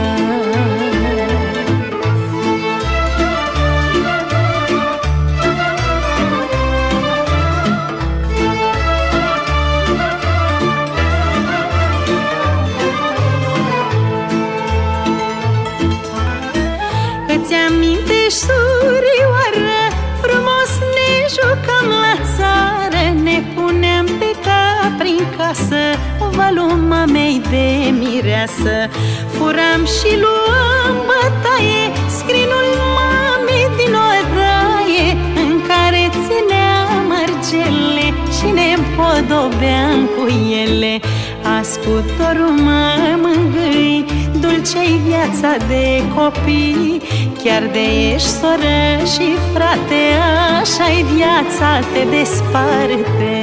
Îți amintești, surioară, frumos ne jucam la țară, ne puneam pe cap prin casă, valul mamei de mireasă. Furam și luam bătaie scrinul mamei din odaie, în care țineam argele și ne împodobeam cu ele. Ascultorul mă mângâi, dulce-i viața de copii, chiar de ești soră și frate, așa-i viața te desparte.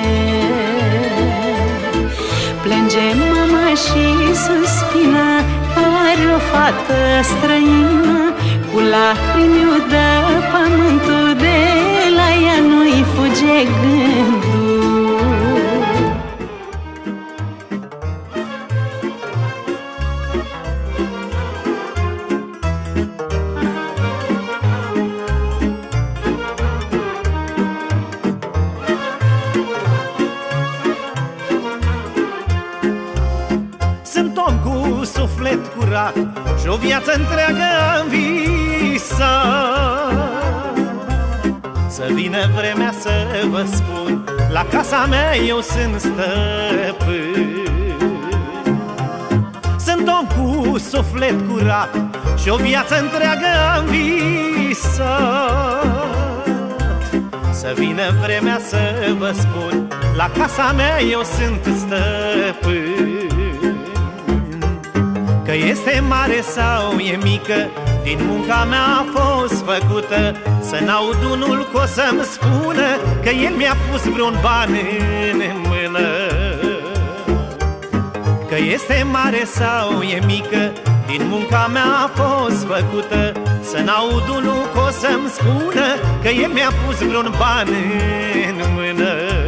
Plânge mama și suspină, care o fată străină, cu lacrimi udă pământul, de la ea nu-i fuge gândul. Sunt om cu suflet curat și o viață întreagă am vivit. visat. Să vină vremea să vă spun, la casa mea eu sunt stăpân. Sunt om cu suflet curat și o viață întreagă am visat. Să vină vremea să vă spun, la casa mea eu sunt stăpân. Că este mare sau e mică, din munca mea a fost făcută. Să n-aud unul că o să-mi spună că el mi-a pus vreun ban în mână. Că este mare sau e mică, din munca mea a fost făcută. Să n-aud unul că o să-mi spună că el mi-a pus vreun ban în mână.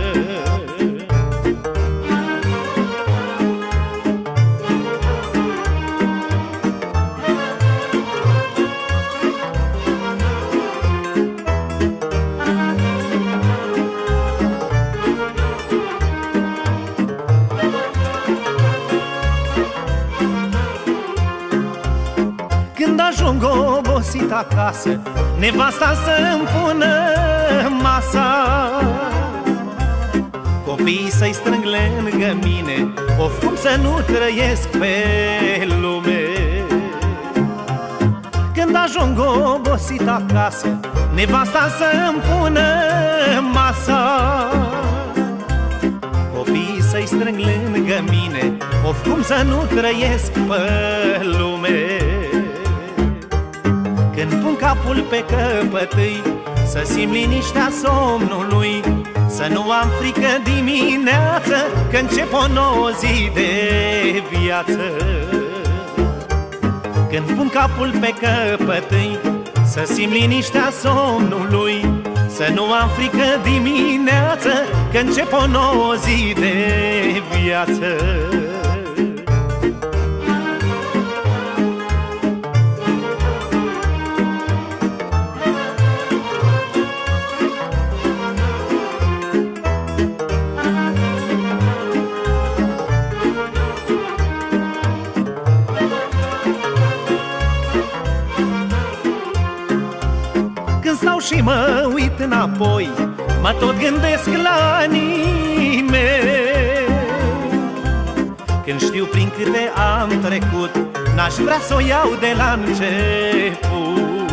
Când ajung obosit acasă, nevasta să-mi pună masa. Copiii să-i strâng lângă mine, of cum să nu trăiesc pe lume. Când ajung obosit acasă, nevasta să-mi pună masa. Copiii să-i strâng lângă mine, of cum să nu trăiesc pe lume. Când pun capul pe căpătâi, să simt liniștea somnului, să nu am frică dimineață, că încep o nouă zi de viață. Când pun capul pe căpătâi, să simt liniștea somnului, să nu am frică dimineață, că încep o nouă zi de viață. Când stau și mă uit înapoi, mă tot gândesc la anii mei. Când știu prin câte am trecut, n-aș vrea să o iau de la început.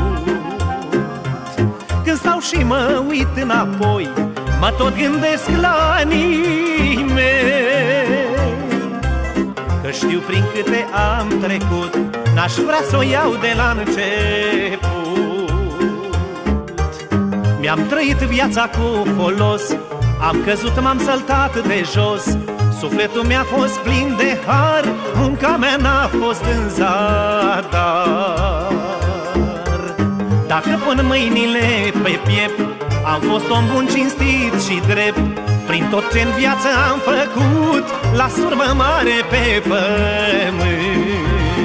Când stau și mă uit înapoi, mă tot gândesc la anii mei. Că știu prin câte am trecut, n-aș vrea să o iau de la început. Mi-am trăit viața cu folos, am căzut, m-am săltat de jos. Sufletul mi-a fost plin de har, munca mea n-a fost în zadar. Dacă pun mâinile pe piept, am fost om bun, cinstit și drept. Prin tot ce-n viață am făcut, la surmă mare pe pământ.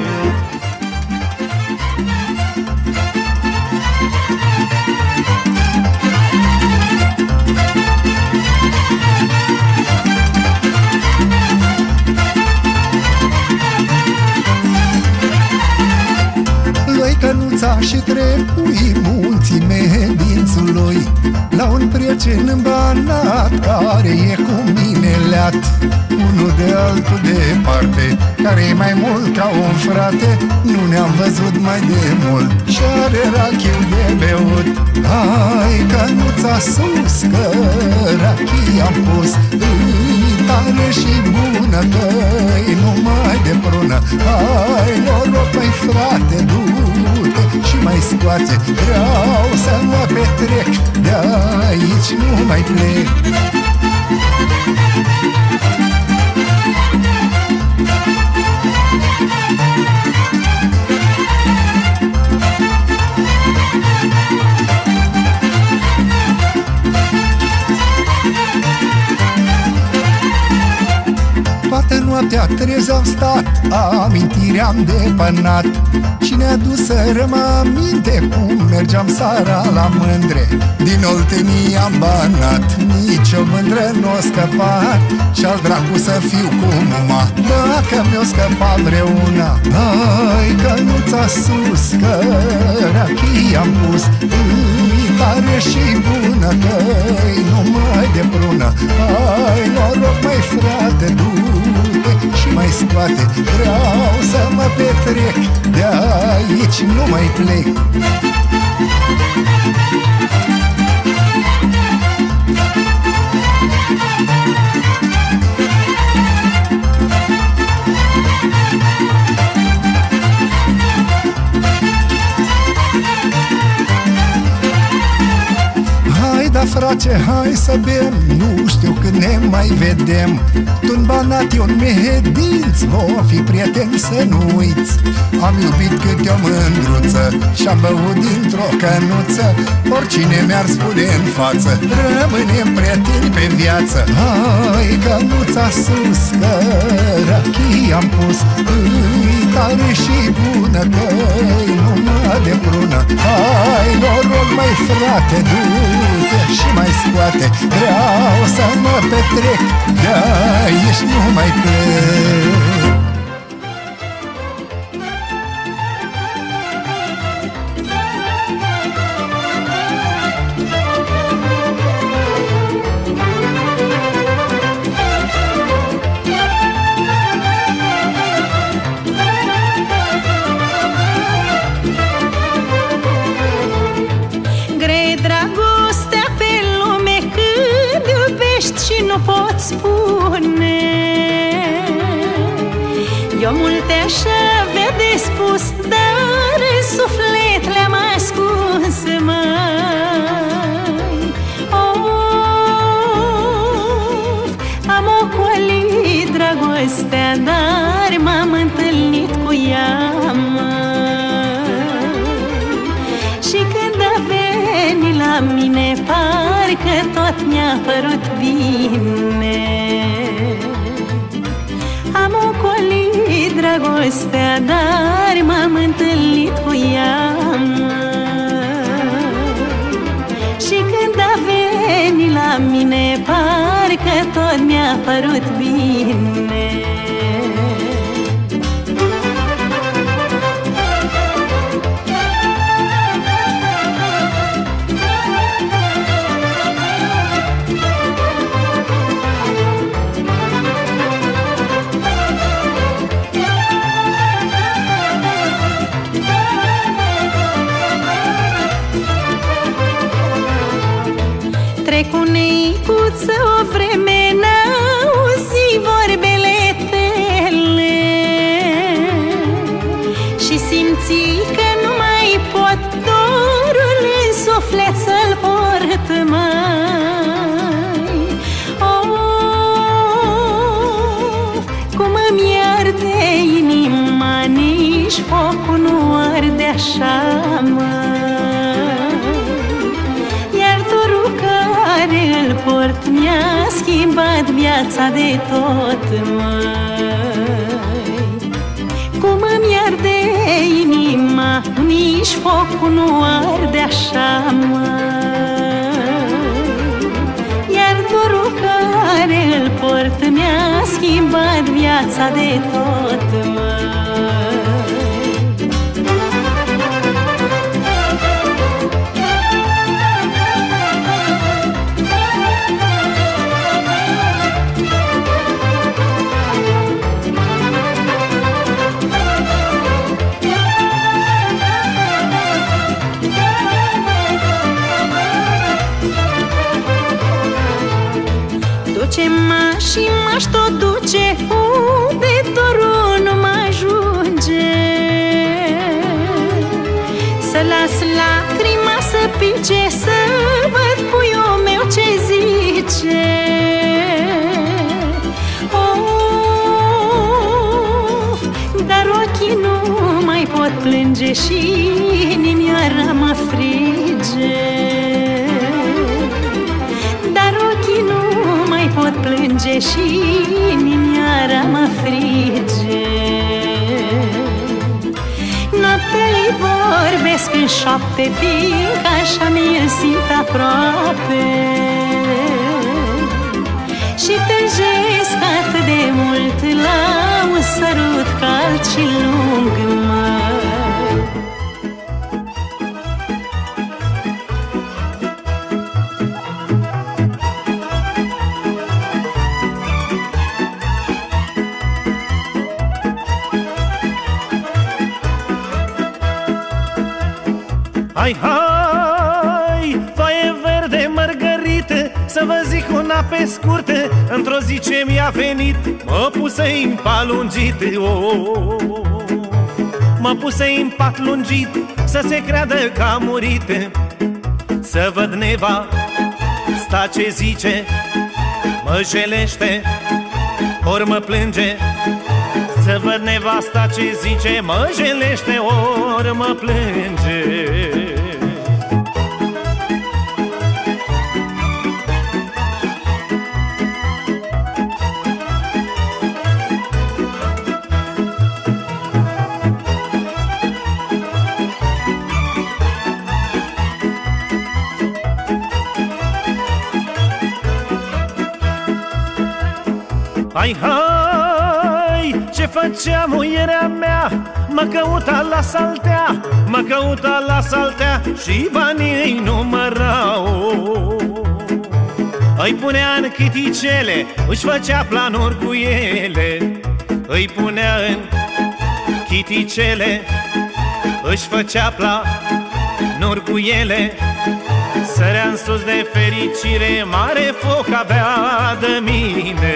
Cănuța și trepui mulțime dințului, la un prieten îmbanat care e cu mine leat. Unul de altul departe, care e mai mult ca un frate, nu ne-am văzut mai de mult și are rachiu de beut. Hai, cănuța sus, că rachii am pus, îi tare și bună, că-i numai de prună. Hai, noroc, măi frate, du-te și mai scoate, vreau să mă petrec, de aici nu mai plec. noaptea trezi am stat, amintirea-am depănat. Și ne-a dus să rămă aminte cum mergeam seara la mândre. Din oltenii am banat, nici o mândră n-o scăpat. Și-al dracu să fiu cu muma, dacă mi-o scăpa vreuna. Hai cănuța sus, că rachii am pus, îi tare și bună, că-i numai de prună. Hai noroc, mai frate, du-te și mai scoate. Vreau să mă petrec, de aici nu mai plec. Da, frate, hai să bem, nu știu când ne mai vedem. Tu-n banat, eu-n mehedinți, vom fi prieteni să nu uiți. Am iubit câte o mândruță și-am băut dintr-o cănuță. Oricine mi-ar spune în față, rămânem prieteni pe viață. Hai cănuța sus, că rachii am pus, îi tare și bună, că-i numai de prună. Hai noroc, mai frate, du-te și mai scoate. Vreau să mă petrec, de aici nu mai plec. Și nu pot spune, eu multe aș avea de spus, dar în suflet le-am ascuns, măi. Of, am ocolit dragostea, dar m-am întâlnit cu ea, măi. Și când a venit la mine, parcă tot mi-a părut bine. Am ocolit dragostea, dar m-am întâlnit cu ea, și când a venit la mine, parcă tot mi-a părut bine. Trec cu neicuță o vreme, n-auzi vorbele tale și simți că nu mai pot dorul în suflet să-l port, mai. Of, cum îmi arde inima, nici focul nu arde așa, măi. Îl port mi-a schimbat viața de tot, măi. Cum îmi arde inima, nici focul nu arde așa, măi. Iar dorul care îl port mi-a schimbat viața de tot, măi. Duce-mă și m-aș tot duce unde dorul nu mă ajunge, să las lacrima să pice, să văd puiul meu ce zice. Of, dar ochii nu mai pot plânge și inimioara mă frige. Dar ochii nu mai pot plânge plânge și inimioara mă frige. Noaptea-i vorbesc în șoapte, fiindcă așa mi-l simt aproape. Și tânjesc atât de mult la un sărut cald și lung, măi. Hai, hai, foaie verde, mărgărită, să vă zic una pe scurtă. Într-o zi ce mi-a venit, mă puse în pat lungit, oh, mă puse în pat lungit, să se creadă că a murit. Să văd neva, sta ce zice, mă jelește, ori mă plânge. Să văd nevasta ce zice, mă jelește, ori mă plânge. Hai, hai, ce făcea muierea mea? Mă căuta la saltea, mă căuta la saltea și banii îi numărau. Îi punea în chiticele, își făcea planuri cu ele. Îi punea în chiticele, își făcea planuri cu ele. Sărea în sus de fericire, mare foc avea de mine.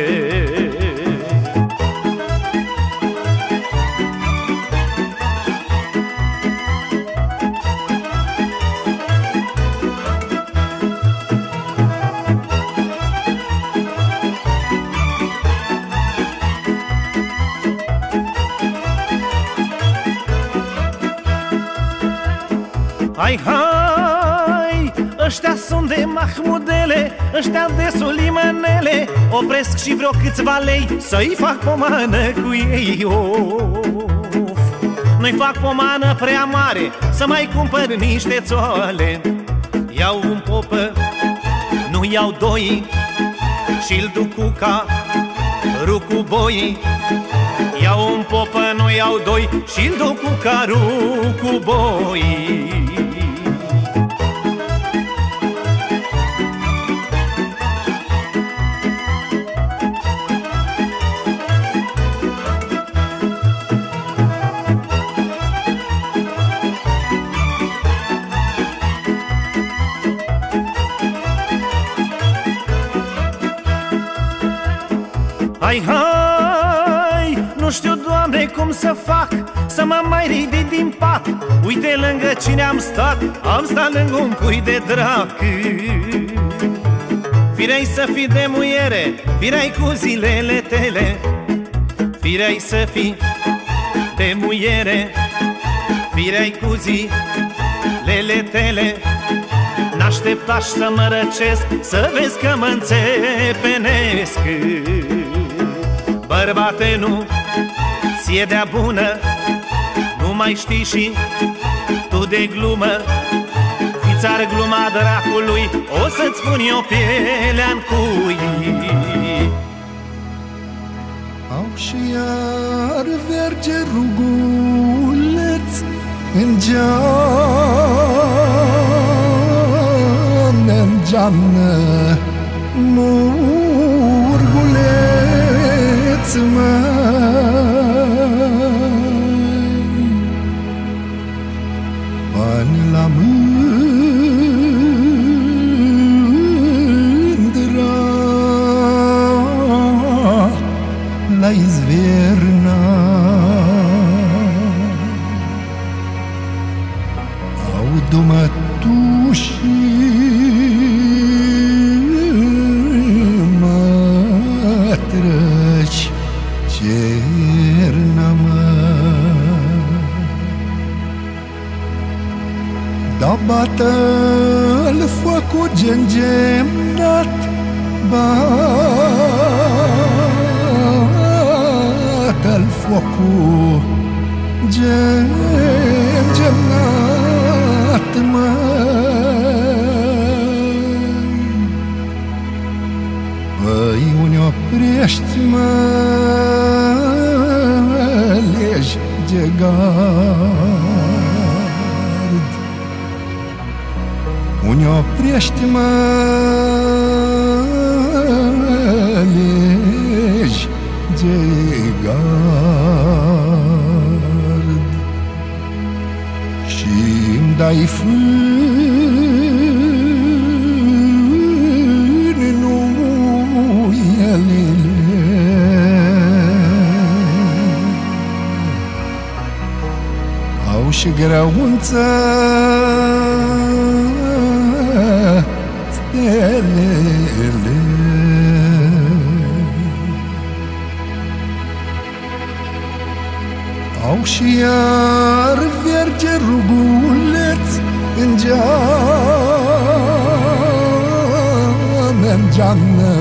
Hai, hai, ăștia sunt de mahmudele, ăștia de sulimanele. Opresc și vreo câțiva lei să-i fac pomană cu ei, of. Nu-i fac pomană prea mare, să mai cumpăr niște țoale. Iau un popă, nu iau doi, și-l duc cu carul cu boi. Iau un popă, nu iau doi, și-l duc cu carul cu boi. Hai, hai, nu știu, Doamne, cum să fac să mă mai ridic din pat. Uite lângă cine am stat, am stat lângă un pui de drac. Firei să fii de muiere, firei cu zilele tele. Firei să fii de muiere, firei cu zilele tele. N-așteptași să mă răcesc, să vezi că mă înțepenesc. Bărbate, nu ție de-a bună, nu mai știi și tu de glumă. Fi-ți-ar gluma dracului, o să-ți spun eu pielea-n cui. Au și iar verge ruguleț în geamnă, în geamnă, murguleț, măi, bani la mândra, la izverna. Audu-mă tu și mă trăci cerna, mă. Da bată-l focul gengemnat, ba arată-l focul gem, gemnat, măi. Păi unde oprești, mă, legi de gard, unde oprești, mă, legi de gard, și-mi dai fân, nu elele. Au și grăunță stelele, au și iar verge ruguleț în geamă, în geamă,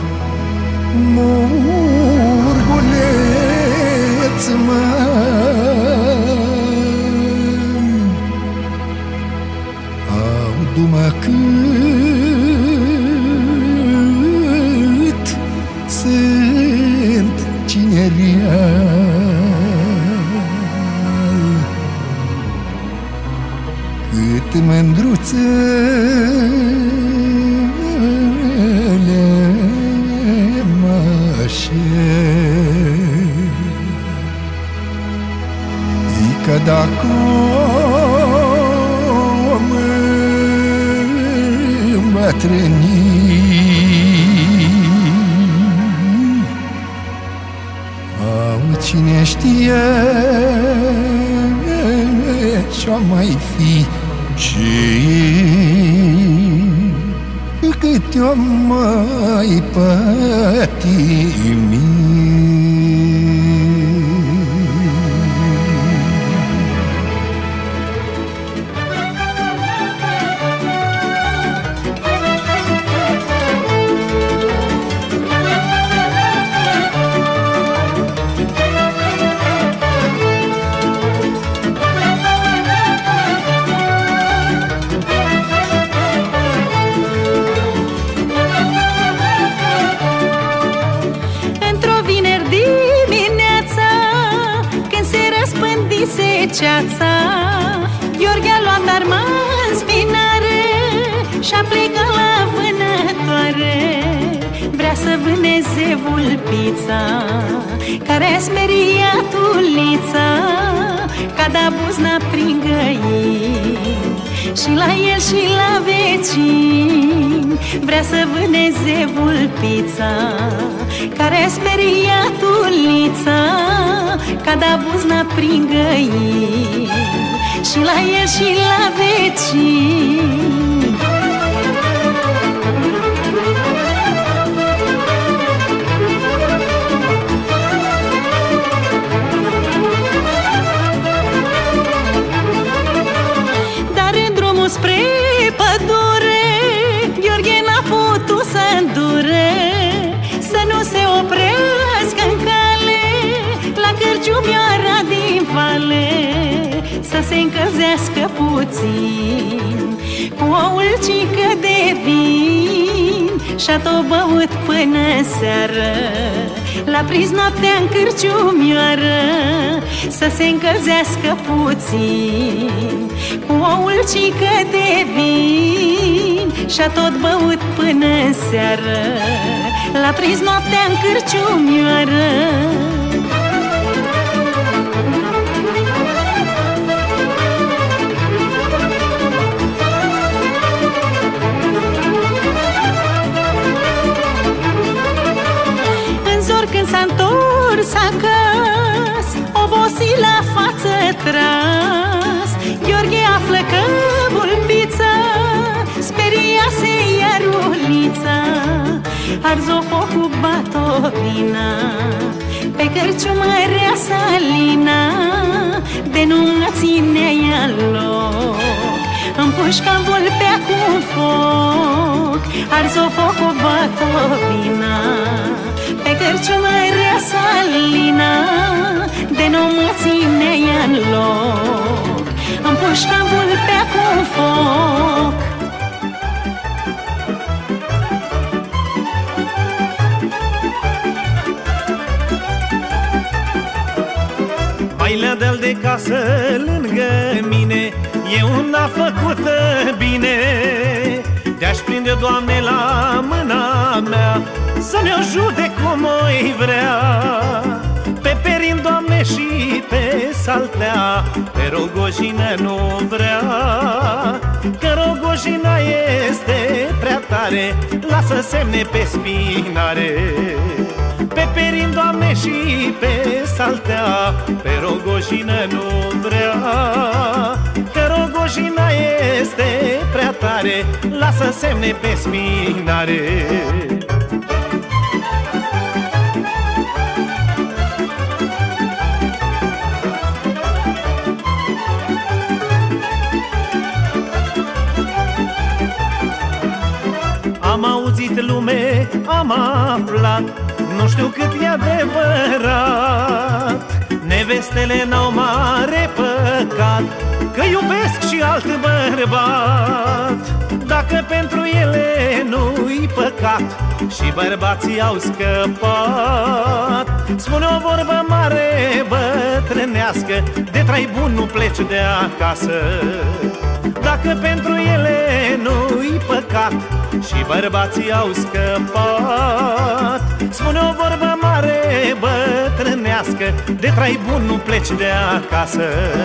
murguleț, mă. Audu-mă cât sunt cinerial, cât mândruțele mășel. Ică dacă îmbătrâni, au cine știe ce-o mai fi și câte-o mai pătimi. Ceața, Gheorghe a luat arma în spinare și-a plecat la vânătoare. Vrea să vâneze vulpița care-a speriat ulița, ca da buzna prin găini și la el și la vecini. Vrea să vâneze vulpița care-a speriat ulița, ca da buzna prin găini și la el și la vecini. Dar în drumul spre pădure, Gheorghe n-a putut să îndure să nu se oprească în cale la cărciumioara din vale, să se încălzească puțin cu o ulcică de vin. Și-a tot băut până seară, l-a prins noaptea în cârciumioară, să se încălzească puțin cu o ulcică de vin. Și-a tot băut până seară, l-a prins noaptea în cârciumioară. Când s-a întors acasă, obosit la față tras, Gheorghe află că vulpița speriase iar ulița. Arz-o focul batovina pe cărciumărea Salina, de nu mă ținea ea loc, împușca-n vulpea cu foc. Arz-o focul batovina pe cărciumărea Salina, de nu mă ține în loc, îmi pușcă vulpea cu foc. Mai lădăl de casă lângă mine, e una făcută bine. Te-aș prinde, Doamne, la mâna mea, să-mi ajute cum o-i vrea. Pe perin, Doamne, și pe saltea, pe Rogojină nu vrea. Că Rogojina este prea tare, lasă semne pe spinare. Pe perin, Doamne, și pe saltea, pe Rogojină nu vrea. Că Rogojina este prea tare, lasă semne pe spinare. Am auzit lume, am aflat, nu știu cât e adevărat. Nevestele n-au mare păcat, că iubesc și alt bărbat. Dacă pentru ele nu-i păcat și bărbații au scăpat, spune o vorbă mare bătrânească, de trai bun nu pleci de acasă. Dacă pentru ele nu-i păcat și bărbații au scăpat, spune o vorbă mare bătrânească, de trai bun nu pleci de acasă.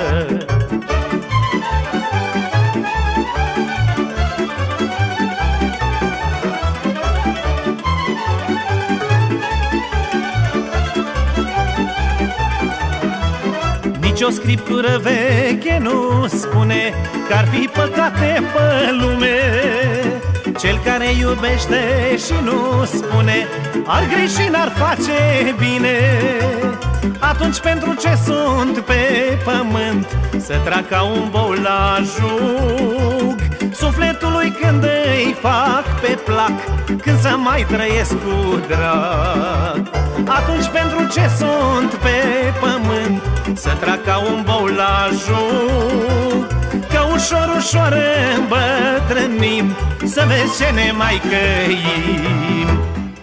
Nici o scriptură veche nu spune că-ar fi păcate pe lume. Cel care iubește și nu spune, ar greși, n-ar face bine. Atunci pentru ce sunt pe pământ, să trag ca un bou la jug sufletului când îi fac pe plac, când să mai trăiesc cu drag. Atunci pentru ce sunt pe pământ, să trag ca un bou la jug, că ușor, ușor îmbătrânim, să vezi ce ne mai căim.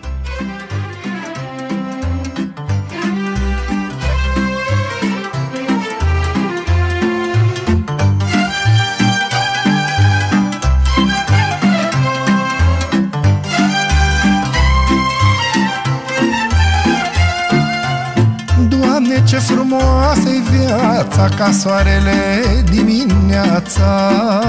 Doamne, ce frumoasă-i viața, ca soarele dimineața.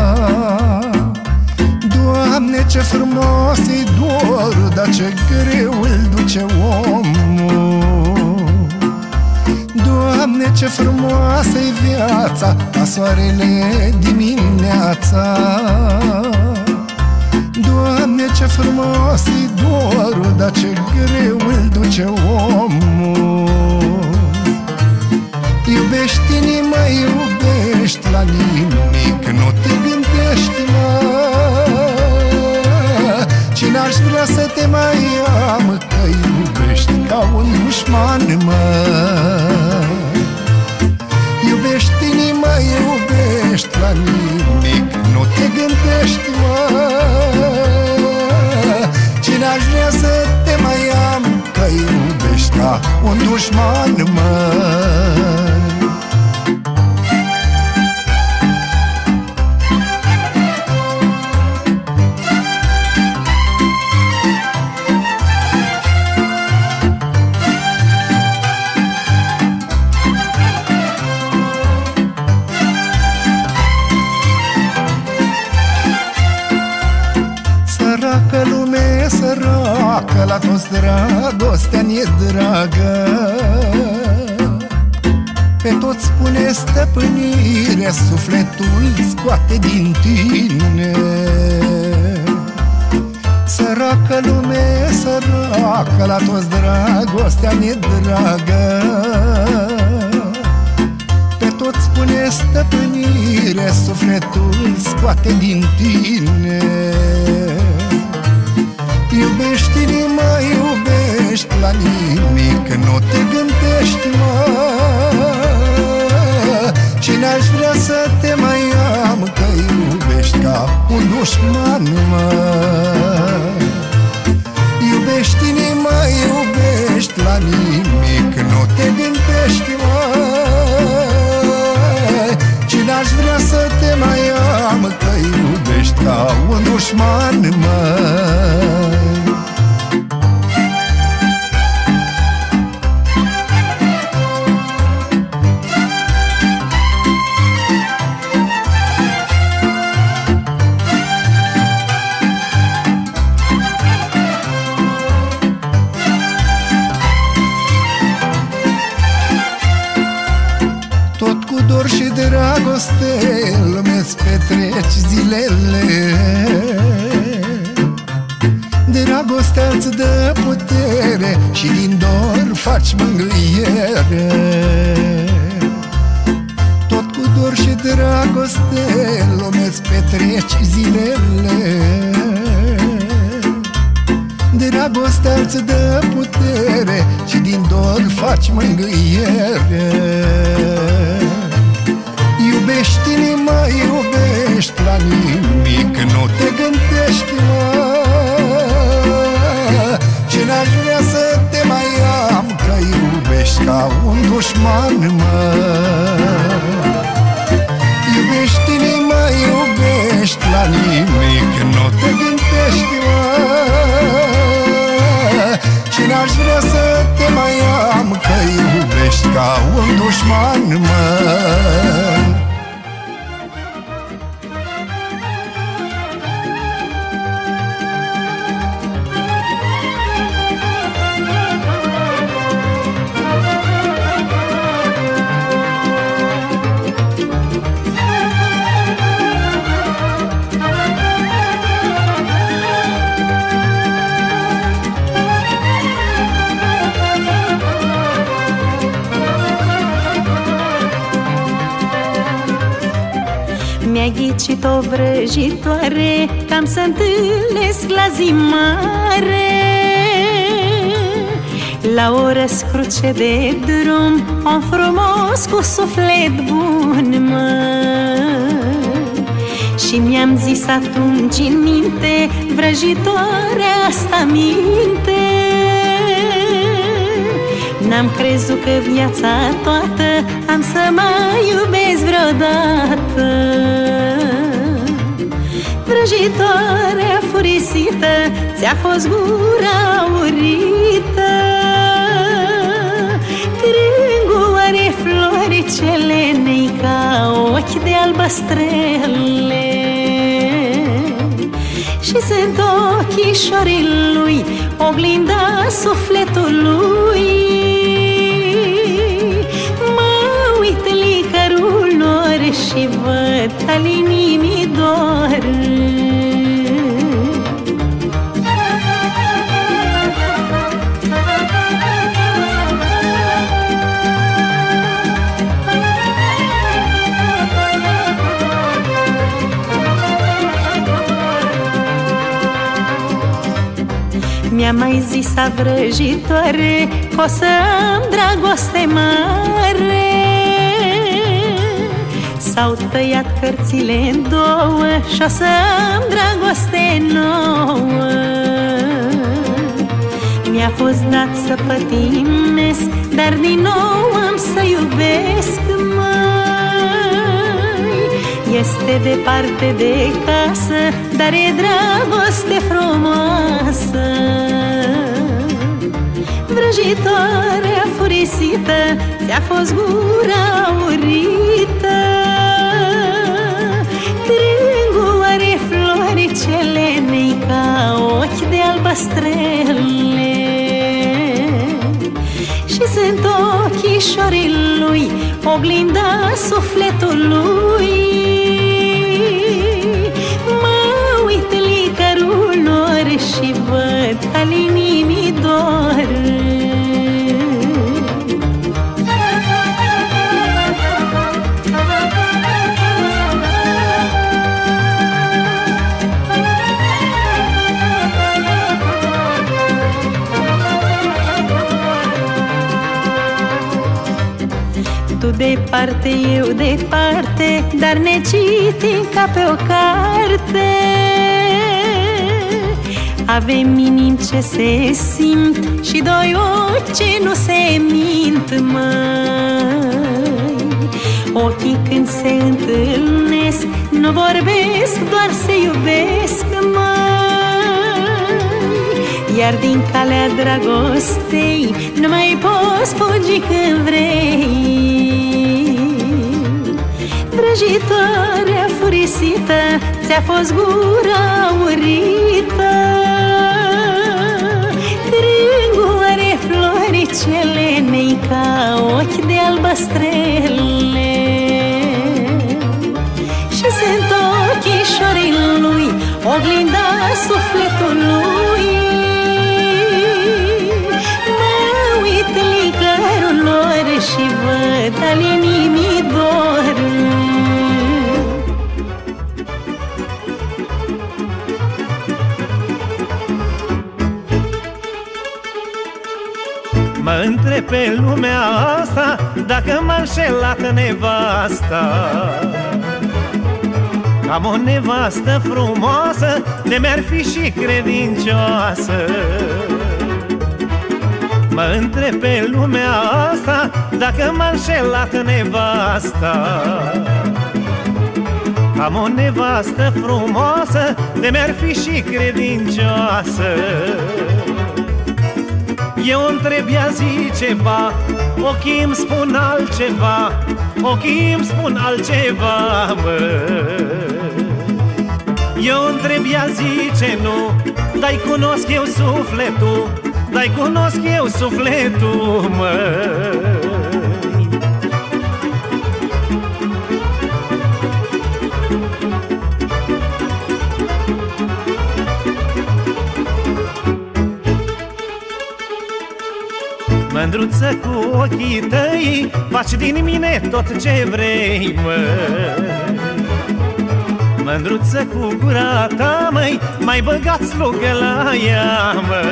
Doamne, ce frumos-i dorul, dar ce greu îl duce omul. Doamne, ce frumoasă-i viața, ca soarele dimineața. Doamne, ce frumos-i dorul, dar ce greu îl duce omul. Iubești inima, iubești, la nimic nu te gândești, mă. Cine aș vrea să te mai am, că iubești ca un dușman, mă. Iubești inima, iubești, la nimic nu te gândești, mă. Cine aș vrea să te mai am, că iubești ca un dușman, mă. Săracă lume, săracă, la toți dragostea ne-e dragă. Pe toți pune stăpânire, sufletul scoate din tine. Săracă lume, săracă, la toți dragostea ne-e dragă. Pe toți pune stăpânire, sufletul scoate din tine. Iubești inima, iubești, la nimic nu te gândești, mă. Cine aș vrea să te mai am, că iubești ca un dușman, mă. Iubești inima, iubești la nimic, nu te gândești, mă. Cine aș vrea să te mai am, că iubești ca un dușman, mă. Tot cu dor și dragoste lumea-ți petreci zilele. Dragostea-ți dă putere și din dor faci mângâiere. Tot cu dor și dragoste lumea-ți petreci zilele. Dragostea-ți dă putere și din dor faci mângâiere. Iubești inima, iubești la nimic, nu te gândești, mă. Cine aș vrea să te mai am, că iubești ca un dușman, mă. Iubești inima, iubești la nimic, nu te gândești, mă. Cine aș vrea să te mai am, că iubești ca un dușman, mă. Mi-a ghicit o vrăjitoare că-am să întâlnesc la zi mare. La o răscruce de drum, om frumos cu suflet bun, mă. Și mi-am zis atunci în minte, vrăjitoarea asta minte. N-am crezut că viața toată am să mai iubesc vreodată. Vrăjitoarea furisită, ți-a fost gura urită. Crângul are floricele nei ca ochi de albastrele. Și sunt ochișorii lui, oglinda sufletului. Și văd al inimii dor. Mi-a mai zis a vrăjitoare că o să am dragoste mare. S-au tăiat cărțile în două și-o să am dragoste nouă. Mi-a fost dat să pătimesc, dar din nou am să iubesc, măi. Este departe de casă, dar e dragoste frumoasă. Vrăjitoarea furisită, ți-a fost gura urită. Trângul are floricele nei ca ochi de albastrele. Și sunt ochișorii lui, oglinda sufletului. Mă uit licărul lor și văd al inimii dor. Tu departe, eu departe, dar ne citim ca pe o carte. Avem inimi ce se simt și doi ochi ce nu se mint, măi. Ochii când se întâlnesc nu vorbesc, doar se iubesc, măi. Iar din calea dragostei nu mai poți fugi când vrei. Vrăjitoarea furisită, ți-a fost gura urită. Trângoare floricele nei ca ochi de albăstrele. Și sunt ochișorii lui, oglinda sufletului. Mă uit licărul lor și văd al inimii dor. Mă întreb pe lumea asta dacă m-a înșelat nevasta. Am o nevastă frumoasă, de mi-ar fi și credincioasă. Mă întreb pe lumea asta dacă m-a înșelat nevasta. Am o nevastă frumoasă, de mi-ar fi și credincioasă. Eu întreb, ea zice ba, ochii îmi spun altceva, ochii îmi spun altceva, mă. Eu întreb, ea zice nu, dar-i cunosc eu sufletul, dar-i cunosc eu sufletul, mă. Mândruță cu ochii tăi, faci din mine tot ce vrei, mă. Mândruță cu gura ta, măi, mai băgat slugă la ea, mă.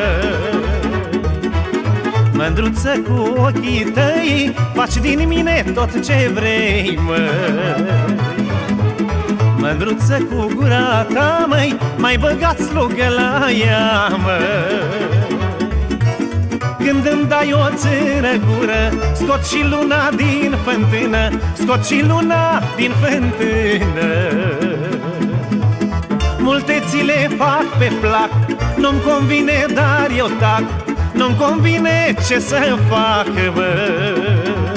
Mândruță cu ochii tăi, faci din mine tot ce vrei, mă. Mândruță cu gura ta, măi, mai băgat slugă la ea, mă. Când îmi dai o țără gură, scot și luna din fântână, scot și luna din fântână. Multe ți le fac pe plac, nu-mi convine, dar eu tac, nu-mi convine, ce să fac, băi?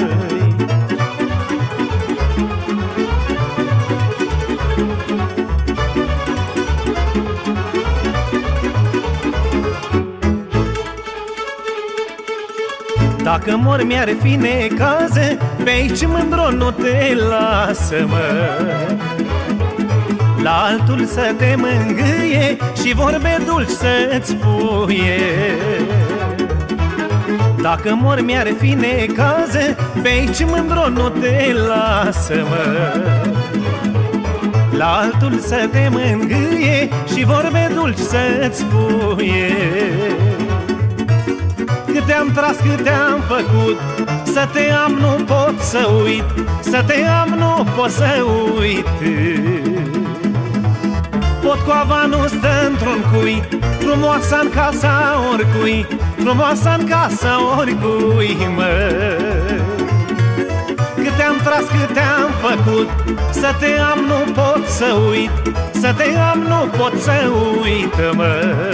Dacă mor mi-ar fi necază, pe aici mândro nu te lasă, mă. La altul să te mângâie și vorbe dulci să-ți puie. Dacă mor mi-ar fi necază, pe aici mândro nu te lasă, mă. La altul să te mângâie și vorbe dulci să-ți puie. Câte am tras, câte am făcut, să te am nu pot să uit, să te am nu pot să uit. Potcoava nu stă într-un cui, frumoasa în casa oricui, frumoasa în casa oricui, mă. Câte am tras, câte am făcut, să te am nu pot să uit, să te am nu pot să uit, mă.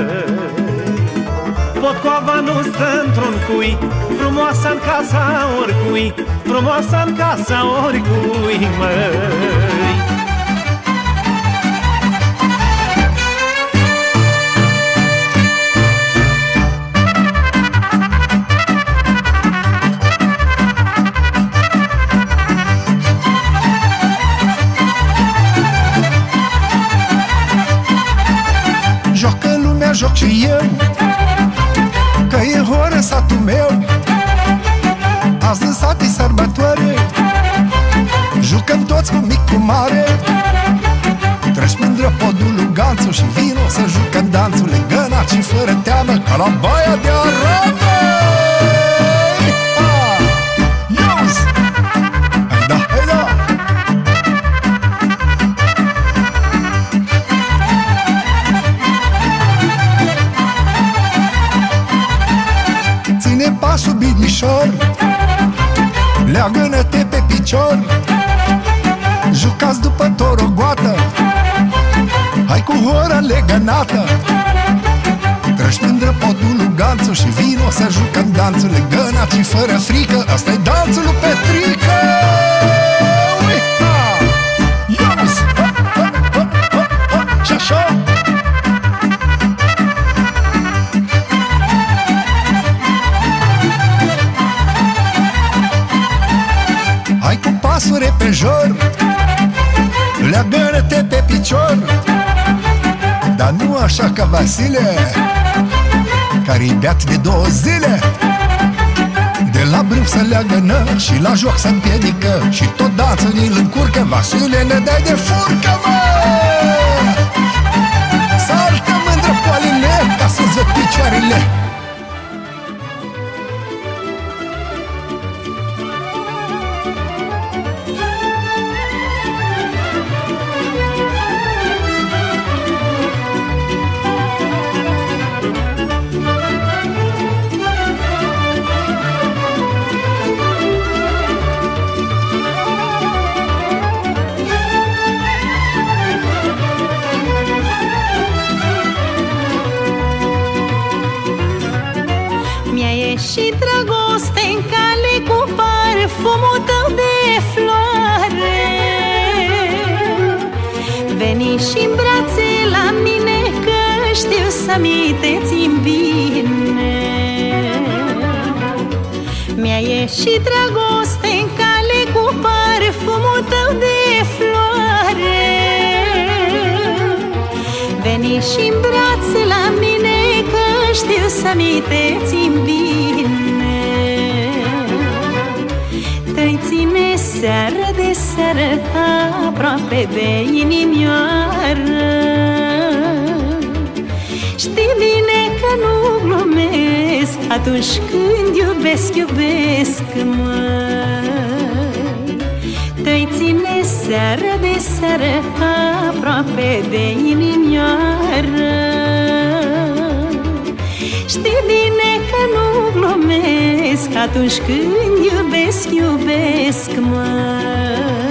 Potcoava nu stă într-un cui, frumoasa în casa oricui, frumoasa în casa oricui, măi. Joacă lumea, joc și eu, că e horă satul meu. Azi în sat e sărbătoare, jucăm toți cu mic, cu mare. Treci mândră podul lui Ganțu și vino să jucăm danțul legănat și fără teamă, ca la baia de arată. Iuzi! sub inișor, leagă-ne-te pe picior, jucați după torogoată, hai cu hora legănată. Treci mândră potul lui Ganțu și vino să jucăm danțul legănat și fără frică. Asta-i danțul lui Petrică. Uita! Ios! Și așa? Hai cu pasul repejor, leagă-te pe picior, dar nu așa ca Vasile, care-i beat de două zile. De la brâu să leagănă și la joc să împiedică, și tot danțul îl încurcă. Vasile, ne dai de furcă, mă! Saltă mândră poalele ca să-ți văd picioarele. Și dragoste în cale cu parfumul tău de floare. Veni și-n brațe la mine, că știu să-mi te țin bine. Mi-a ieșit dragoste în cale cu parfumul tău de floare. Veni și-n brațe la mine, că știu să-mi te țin bine. Te-i ține seară de seară aproape de inimioară. Știi bine că nu glumesc atunci când iubesc, iubesc, măi. Te-i ține seară de seară aproape de inimioară. Știi bine că nu glumesc atunci când iubesc, iubesc, măi.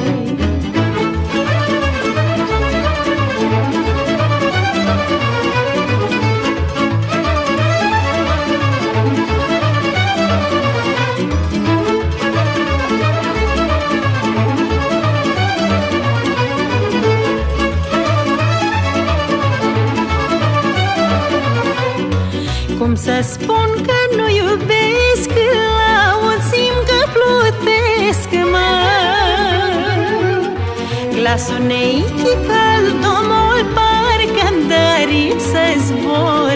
Cum să spun că nu iubesc, laud, simt că plutesc, măi. Glasul neichi cald, omul parcă-mi dă aripi să zbor,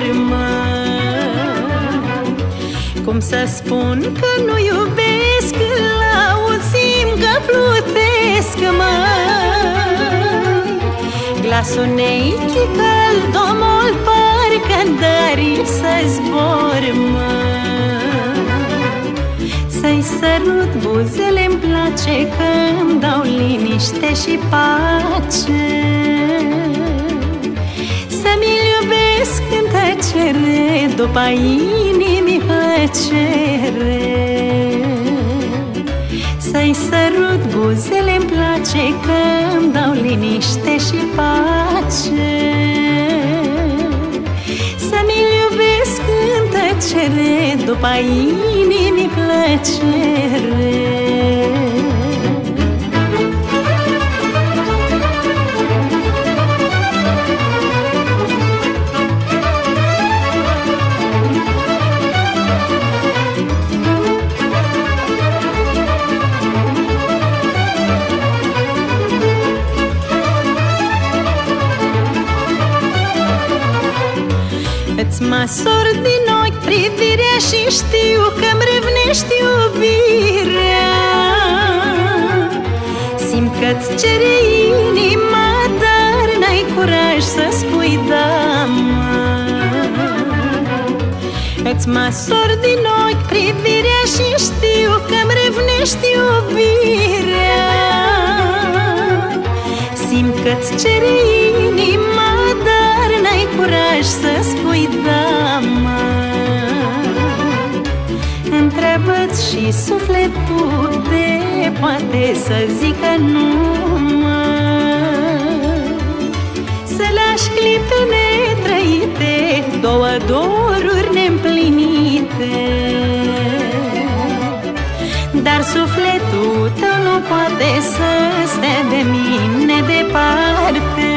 măi. Cum să spun că nu iubesc, laud, simt că plutesc, măi. Glasul neichi cald, omul parcă-mi dă aripi să zbor, măi. Să-i sărut buzele-mi place, că-mi dau liniște și pace. Să-mi iubesc în tăcere, după inimii plăcere. Să-i sărut buzele-mi place, că-mi dau liniște și pace. Să-mi iubesc în tăcere, după inimii plăcere. Îți măsor din ochi privirea și știu că-mi râvnești iubirea. Simt că-ți cere inima, dar n-ai curaj să spui da, mă. Îți măsor din ochi privirea și știu că-mi râvnești iubirea. Simt că-ți cere inima, dar n-ai curaj să spui da, mă. și sufletul de poate să zică nu, mă. Să lași clipe netrăite, două doruri neîmplinite, dar sufletul tău nu poate să stea de mine departe.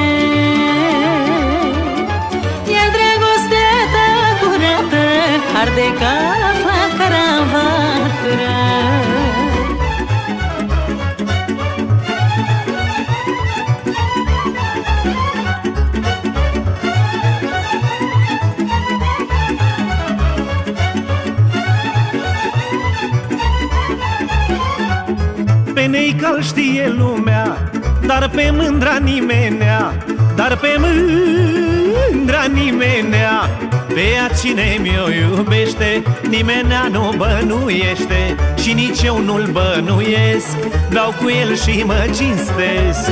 Iar dragostea ta curată arde ca flacăra în vatră. Pe Neical știe lumea, dar pe mândra nimenea, dar pe mândra nimenea. Pe ea cine mi-o iubește, nimenea nu bănuiește, și nici eu nu-l bănuiesc, dau cu el și mă cinstesc.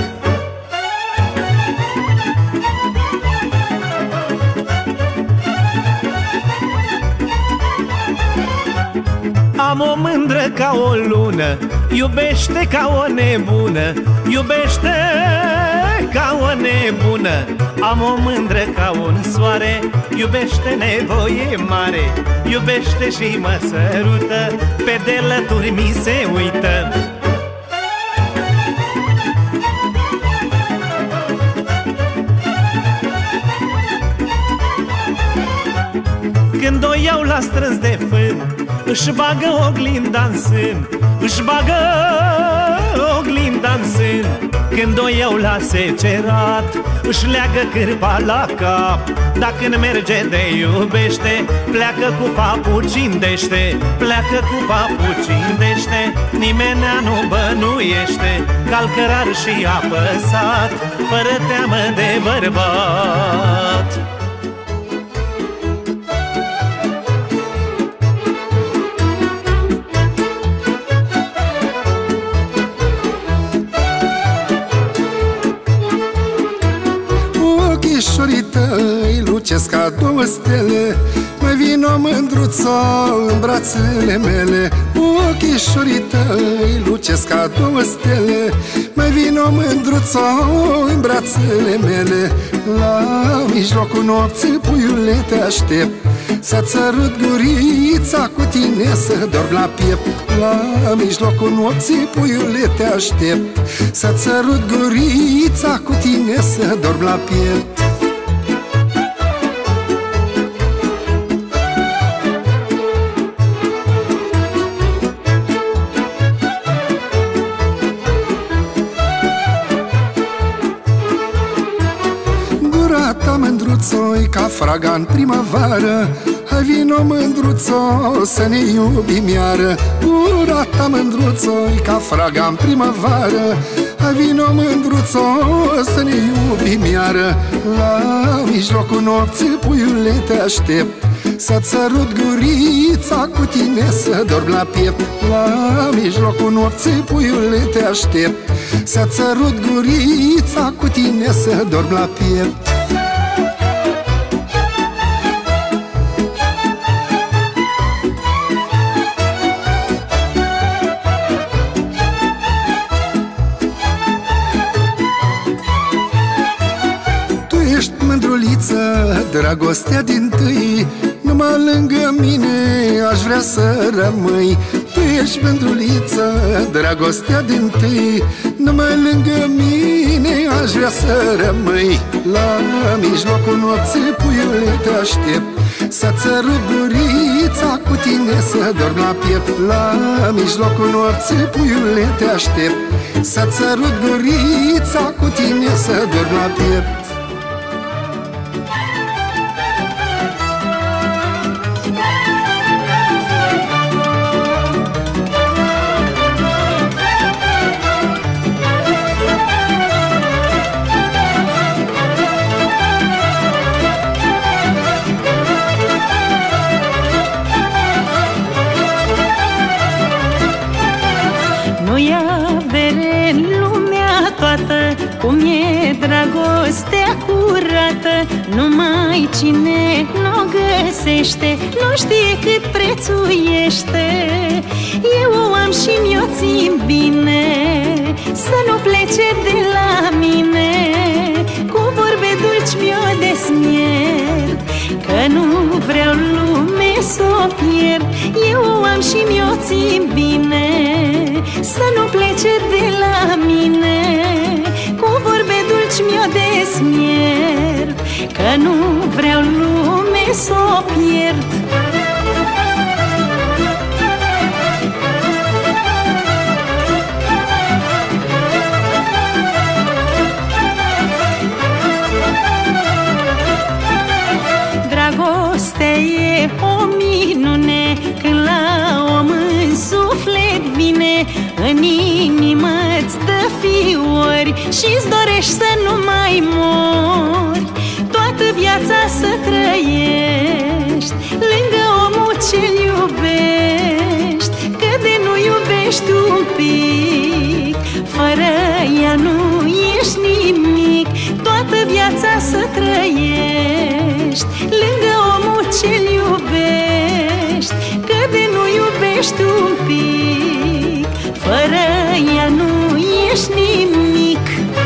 Am o mândră ca o lună, iubește ca o nebună, iubește ca o nebună. Am o mândră ca un soare, iubește nevoie mare, iubește și mă sărută, pe delături mi se uită. Când o iau la strâns de fân, își bagă oglinda-n sân, își bagă oglinda-n sân. Când o iau la secerat, își leagă cârpa la cap. Dacă când merge de iubește, pleacă cu papuci-ndește, pleacă cu papuci-ndește. Nimenea nu bănuiește, calcărar și apăsat, fără teamă de bărbat. Ochișorii tăi lucesc ca două stele, mai vino mândruțo în brațele mele. Ochișorii tăi lucesc ca două stele, mai vino mândruțo în brațele mele. La mijlocul nopții, puiule, te aștept, să-ți sărut gurița, cu tine să dorm la piept. La mijlocul nopții, puiule, te aștept, să-ți sărut gurița, cu tine să dorm la piept. Gura ta, mândruțo-i ca fraga în primăvară, hai vino, mândruțo, să ne iubim iară. Gura ta, mândruțo-i ca fraga în primăvară, hai vino, mândruțo, să ne iubim iară. La mijlocul nopții, puiule, te aștept, să-ți sărut gurița, cu tine să dorm la piept. La mijlocul nopții, puiule, te aștept, să-ți sărut gurița, cu tine să dorm la piept. Ești mândruliță, dragostea din-tâi, numai lângă mine aș vrea să rămâi. Tu ești mândruliță, dragostea din-tâi, numai lângă mine aș vrea să rămâi. La mijlocul nopții, puiule, te aștept, să-ți sărut gurița, cu tine să dorm la piept. La mijlocul nopții, puiule, te aștept, să-ți sărut gurița, cu tine să dorm la piept. Nu-i avere în lumea toată cum e dragostea curată, numai cine n-o găsește, nu știe cât prețuiește. Eu o am și mi-o țin bine, să nu plece de la mine. Cu vorbe dulci mi-o desmierd, că nu vreau lume s-o pierd. Eu o am și mi-o țin bine, să nu plece de la mine. Cu vorbe dulci mi-o desmierd, că nu vreau lume s-o pierd. Dragostea e o minune, când la om în suflet vine. În inimă-ți dă fiori și-ți dorești să nu mai mori. Toată viața să trăiești lângă omul ce-l iubești, că de nu iubești un pic, fără ea nu ești nimic. Toată viața să trăiești lângă omul ce-l iubești, că de nu iubești un pic, fără ea nu ești nimic.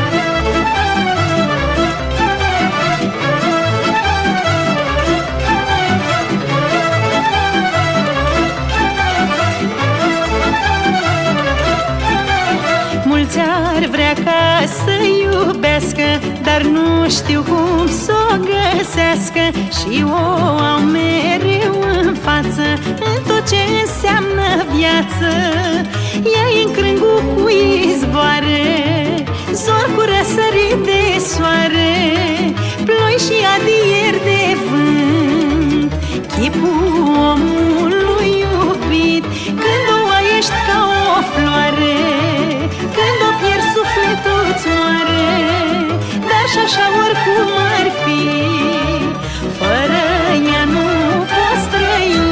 Mulți ar vrea ca să iubească, dar nu știu cum s-o găsească. Și o au mereu în față, în tot ce înseamnă viață. Ea-i în crângul cu izvoare, zor cu răsărit de soare, ploi și adieri de vânt, chipul omului iubit. Când o ai ești ca o floare, când o pierzi sufletul-ți moare. Dar și așa oricum ar fi, fără ea nu poți trăi.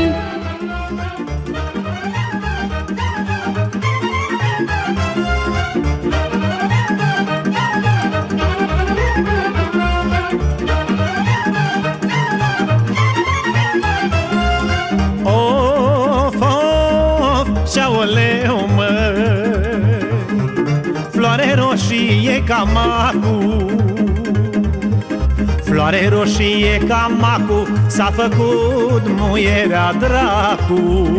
Of, of, și-aoleu, măi, floare roșie ca macul, floare roșie ca macul, s-a făcut muierea dracu.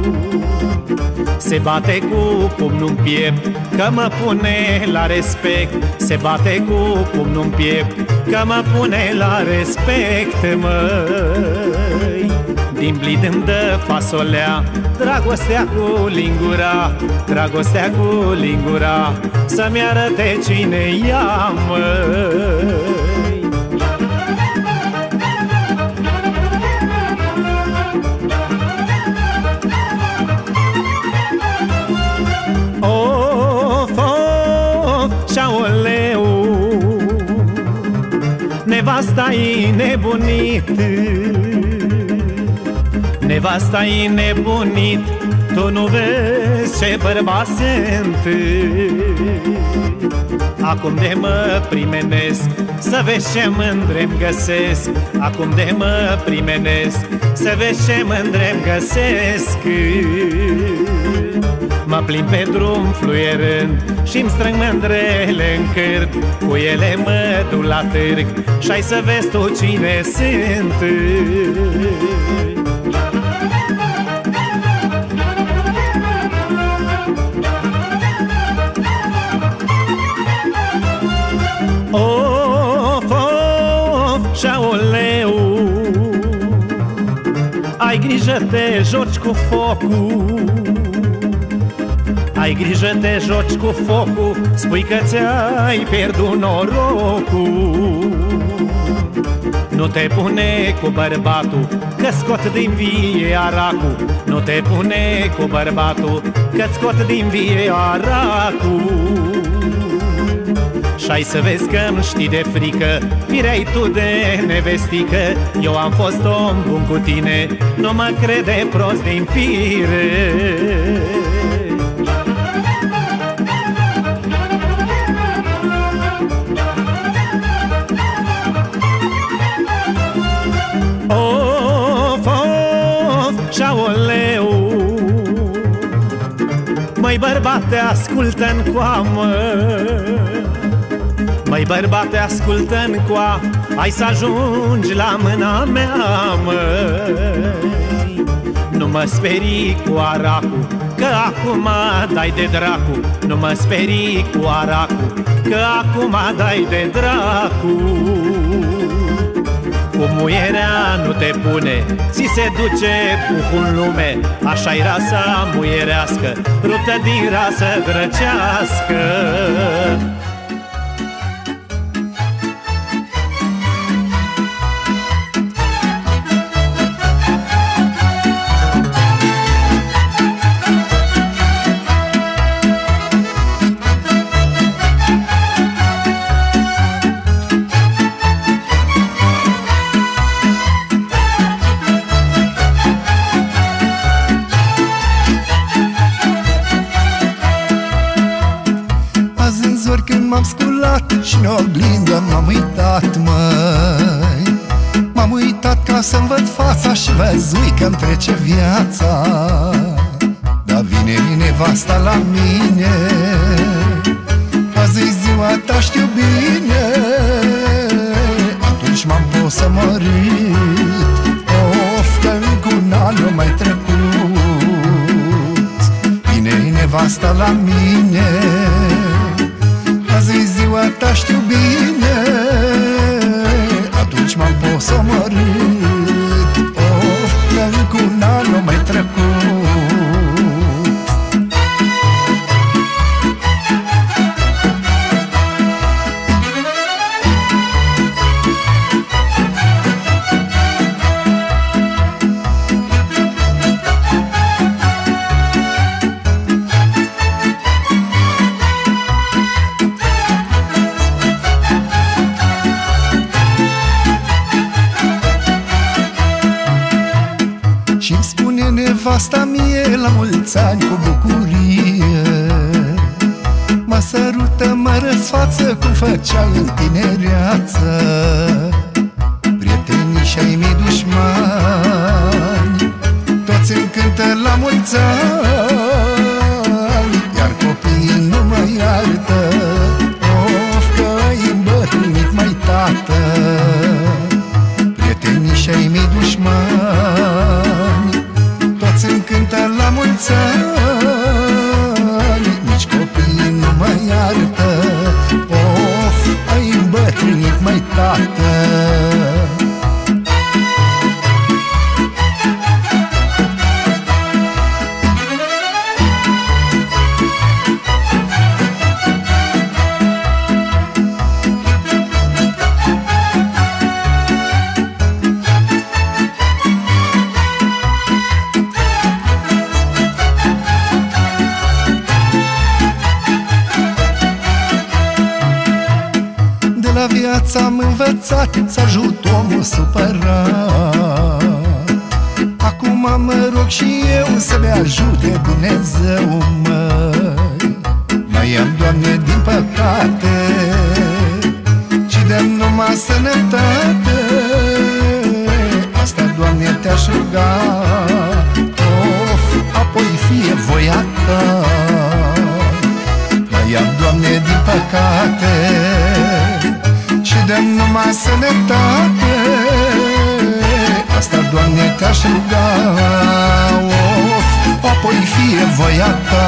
Se bate cu pumnul-n piept, că mă pune la respect. Se bate cu pumnul-n piept, că mă pune la respect, măi. Din blid îmi dă fasolea, dragostea cu lingura, dragostea cu lingura, să-mi arate cine ea, măi. Of, of, și-aoleu, nevasta-i nebunit, nevasta-i nebunit. Tu nu vezi ce bărbat sunt. Acum de mă primenesc, să vezi ce mândre-mi găsesc. Acum de mă primenesc, să vezi ce mândre-mi găsesc. Mă plimb pe drum fluierând și-mi strâng mândrele în cârt. Cu ele mă duc la târg și-ai să vezi tu cine sunt. Of, of, și-aoleu, ai grijă te joci cu focul, ai grijă te joci cu focul, spui că ți-ai pierdut norocul. Nu te pune cu bărbatul, că scot din vie aracul. Nu te pune cu bărbatul, că scot din vie aracul. Și-ai să vezi că-mi știi de frică, fireai tu de nevestică. Eu am fost om bun cu tine, nu mă crede prost din fire. Of, așa oleu. Măi bărbate, ascultă-n coamă, măi bărbate, ascultă-n coa, hai să ajungi la mâna mea, măi. Nu mă sperii cu aracu, că acum dai de dracu. Nu mă sperii cu aracu, că acum dai de dracu. Cu muierea nu te pune, ți se duce puhul în lume. Așa-i rasa muierească, rută din rasă drăcească. Când m-am sculat și în oglindă m-am uitat, măi, m-am uitat ca să-mi văd fața și văzui că-mi trece viața. Dar vine nevasta la mine, azi-i ziua ta, știu bine. Atunci m-am posămărit, of, că încă un an nu mai trecut. Vine nevasta la mine, azi-i ziua ta, știu bine. Atunci m-am posomorât, of, că încă un an nu mai trecut. Și-mi spune nevasta mie la mulți ani cu bucurie, mă sărută, mă răsfață cum făcea în tinereață. Prietenii și-ai mei dușmani toți îmi cântă la mulți ani, iar copiii nu mă iartă, of, că ai îmbătrânit, mai tată. Prietenii și-ai mei dușmani toți îmi cântă la mulți ani, nici copiii nu mă iartă, of, ai îmbătrânit, mai tată. La viața am învățat să ajut omul supărat. Acum mă rog și eu să-mi ajute Dumnezeu, măi. Mai am, Doamne, din păcate, și de-mi numai sănătate. Asta, Doamne, te-aș ruga, of, apoi fie voia ta. Mai am, Doamne, din păcate, și dă-mi numai sănătate. Asta, Doamne, te-aș ruga, of, apoi fie voia ta.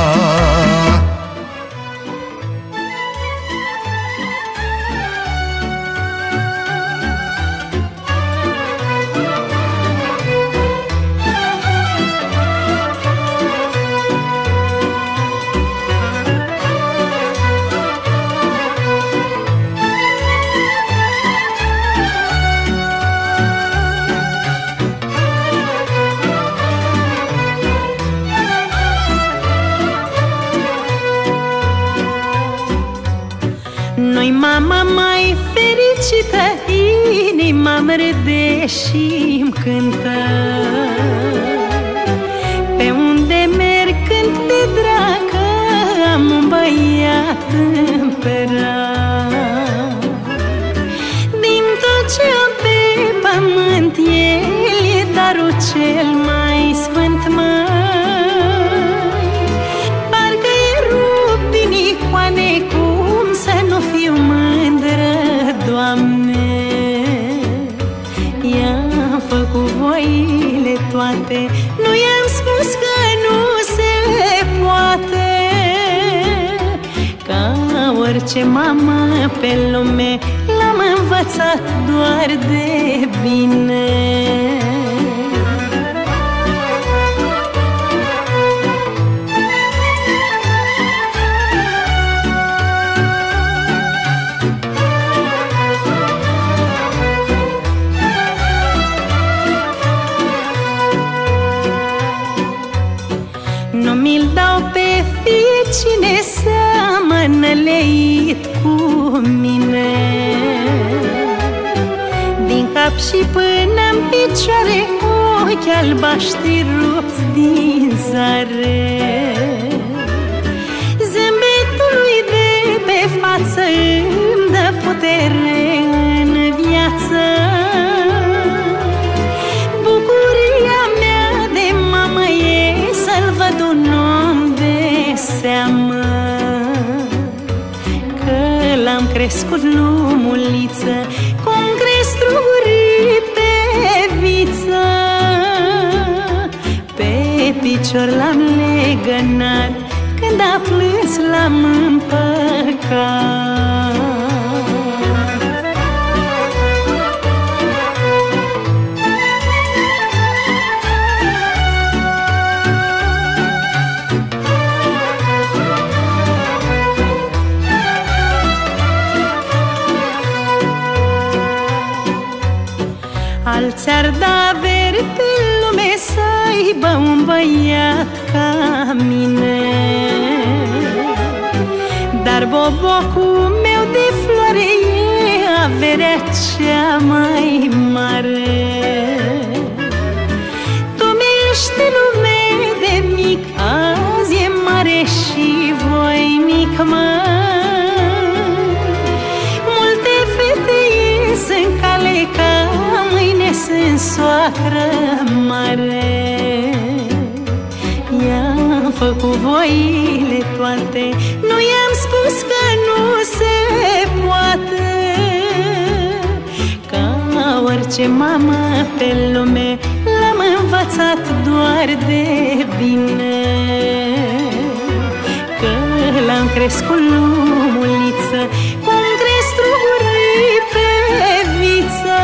Noi, mama mai fericită, inima-mi râde și-mi cântă. Pe unde merg cânt de dragă, am un băiat împărat. Din tot ce am pe pământ, el e darul cel mai făcut voile toate. Nu i-am spus că nu se poate. Ca orice mamă pe lume, l-am învățat doar de bine. Nu mi-l dau pe fie cine seamănă leit cu mine. Din cap și până-n picioare, ochi albaștri rupți din zare. Zâmbetul lui de pe față îmi dă putere în viață. Bucuria mea de mamă e să-l văd un om de seamă. Că l-am crescut lumuliță, cum cresc strugurii pe viță. Pe picior l-am legănat, când a plâns l-am împăcat. Alții ar da averi pe lume să aibă un băiat ca mine, dar bobocul meu de floare e averea cea mai mare. Tu mi-ești lume de mic, azi e mare și voinic, măi. Multe fete ies în cale ca mâine sunt soacră mare. I-am făcut voile toate, nu i-am spus că nu se poate. Ca orice mamă pe lume, l-am învățat doar de bine. Că l-am crescut lumuliță, cum cresc strugurii pe viță.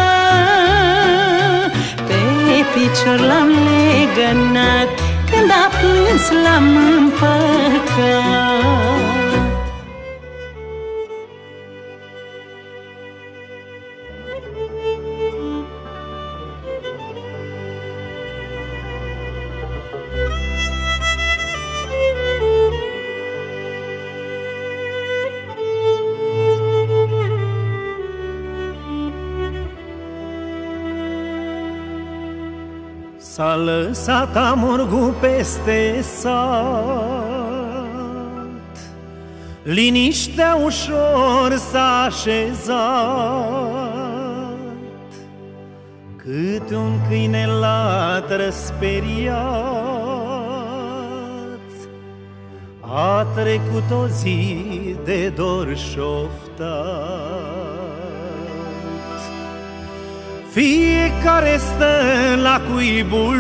Pe picior l-am legănat, când a plâns l-am împăcat. S-a lăsat amurgul peste sat, liniștea ușor s-a așezat. Câte un câine latră speriat, a trecut o zi de dor șoftat. Fiecare stă la cuibul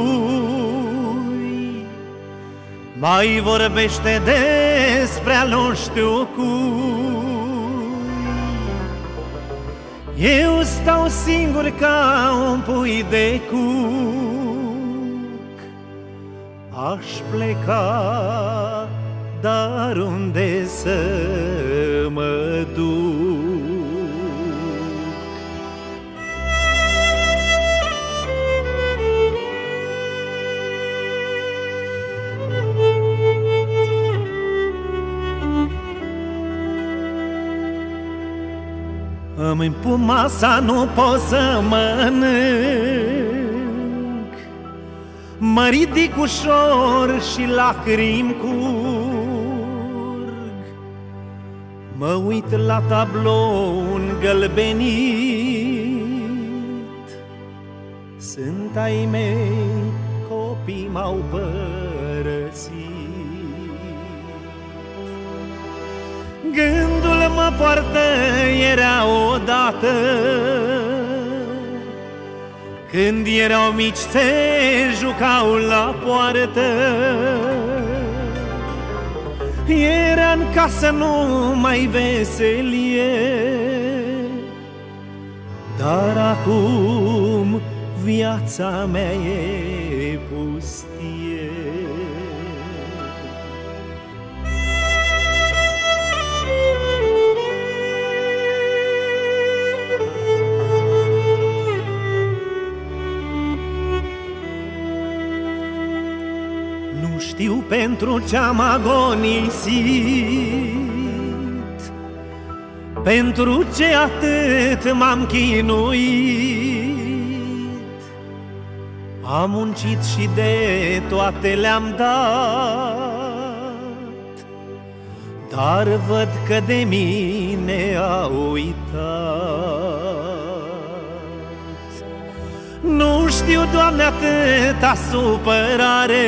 lui, mai vorbește despre al nu știu cui. Eu stau singur ca un pui de cuc, aș pleca, dar unde să mă duc? Îmi impun masa, nu pot să mănânc, mă ridic ușor și lacrimi curg. Mă uit la tablou îngălbenit, sunt ai mei, copii m-au părăsit. Gândul mă poartă, era odată Când erau mici se jucau la poartă, era în casă numai veselie. Dar acum viața mea e pustie. Nu știu pentru ce-am agonisit, pentru ce atât m-am chinuit. Am muncit și de toate le-am dat, dar văd că de mine a uitat. Nu știu, Doamne, atâta supărare,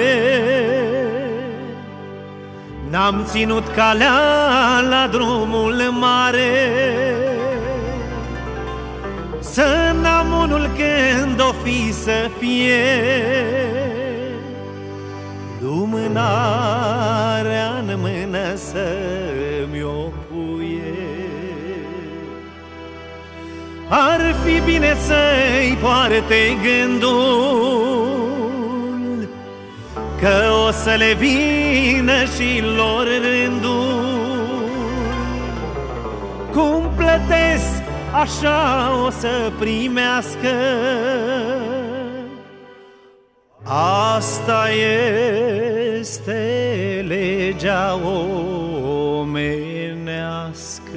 n-am ținut calea la drumul mare, să n-am unul când o fi să fie lumânarea în mână să-mi o puie. Ar fi bine să-i poarte gândul că o să le vină și lor rândul. Cum plătesc, așa o să primească. Asta este legea omenească.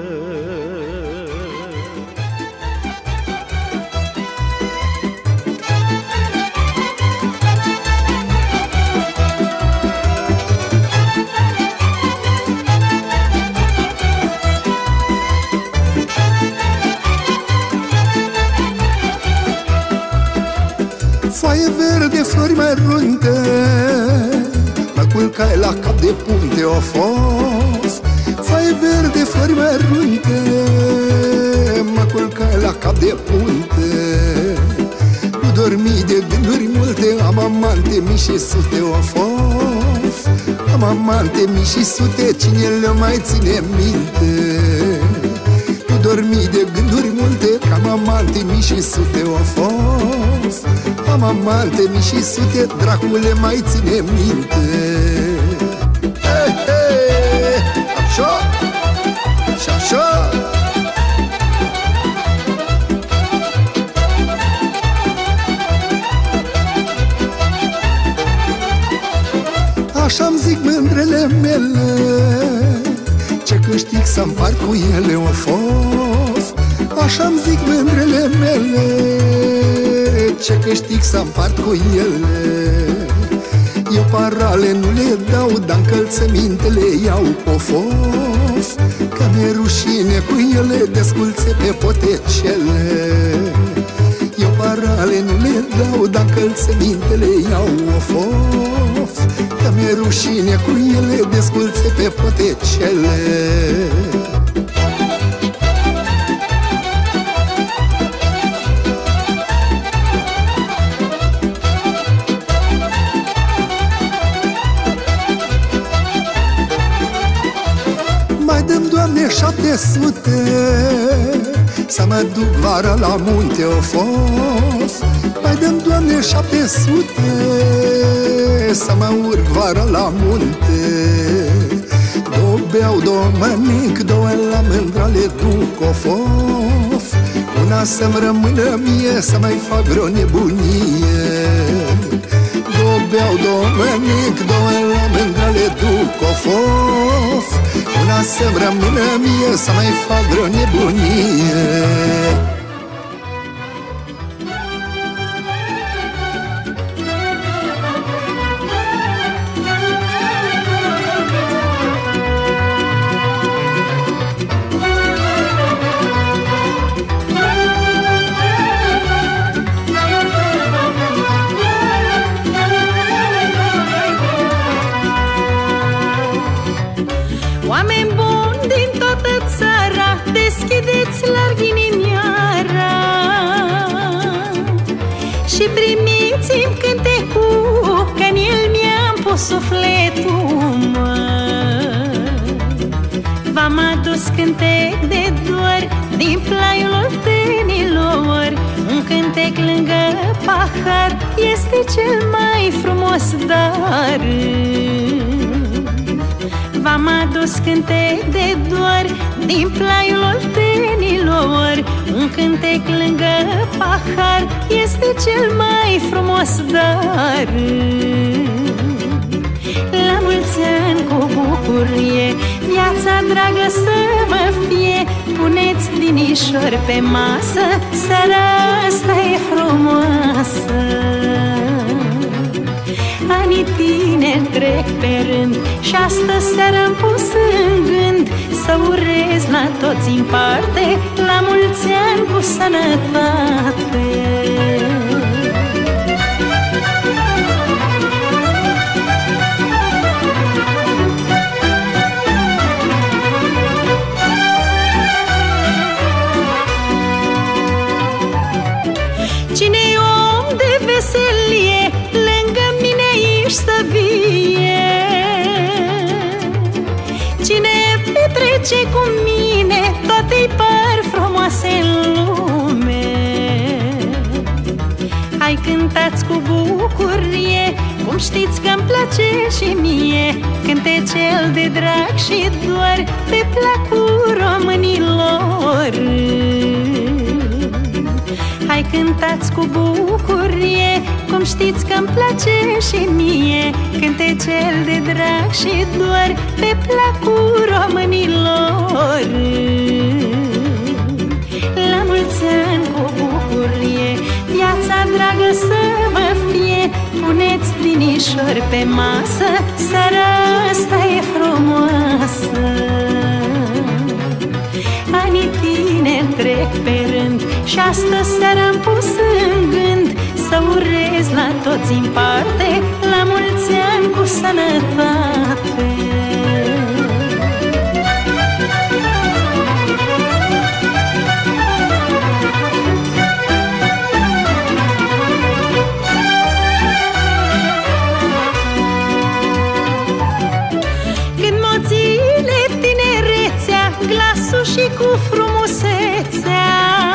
Foaie verde, flori mărunte, mă culcai la cap de punte o fost. Foaie verde, flori mărunte, mă culcai la cap de punte. Nu dormi de gânduri multe, am amante mii și sute o fost. Am amante mii și sute, cine le mai ține minte? Nu dormi de gânduri multe, că am amante mii și sute o fost. Am amante mii și sute, dracule mai ține minte. Hey, hey, așa, și așa. Așa-mi zic mândrele mele, ce câștig să împart cu ele o fost. Așa-mi zic mândrele mele, ce câștig să împart cu ele. Eu parale nu le dau, dar încălțămintele iau o fost. Că mi-e rușine cu ele, desculțe pe potecele. Eu parale nu le dau, dar încălțămintele iau o fost. Că mi-e rușine cu ele, desculțe pe potecele. Doamne, șapte sute să mă duc vara la munte o fost. Mai dăm, Doamne, șapte sute să mă urc vara la munte. Două beau, două mănânc, două la mândra le duc o fost. Una să-mi rămână mie, să mai fac vreo nebunie. Două beau, două mănânc, două la mândra le duc o fost. Una să-mi rămână mie, să mai fac vreo nebunie. Oameni buni din toată țara, deschideți larg inimioara. și primiți-mi cântecul, că-n el mi-am pus sufletul, mă. V-am adus cântec de dor din plaiul oltenilor, un cântec lângă pahar este cel mai frumos dar. V-am adus cântec de dor din plaiul oltenilor, un cântec lângă pahar este cel mai frumos dar. La mulți ani cu bucurie, viața dragă să vă fie, puneți vinișor pe masă, seara asta e frumoasă. Anii tineri trec pe rând și astă seară-mi pus în gând să urez la toți în parte, la mulți ani cu sănătate. Cine-i om de veselie, lângă mine ești să vie. Cine petrece cu mine, toate-i par frumoase în lume. Hai, cântați cu bucurie, cum știți că-mi place și mie, cântecel de drag și dor pe placul românilor. Hai, cântați cu bucurie, cum știți că-mi place și mie, cântecel de drag și dor pe placul românilor. La mulți ani cu bucurie, viața dragă să vă fie, puneți vinișor pe masă, seara asta e frumoasă. Anii tineri trec pe rând și astă seară-mi pus în gând să urez la toți în parte, la mulți ani cu sănătate. Când moțile tinerețea, glasul și cu frumusețea,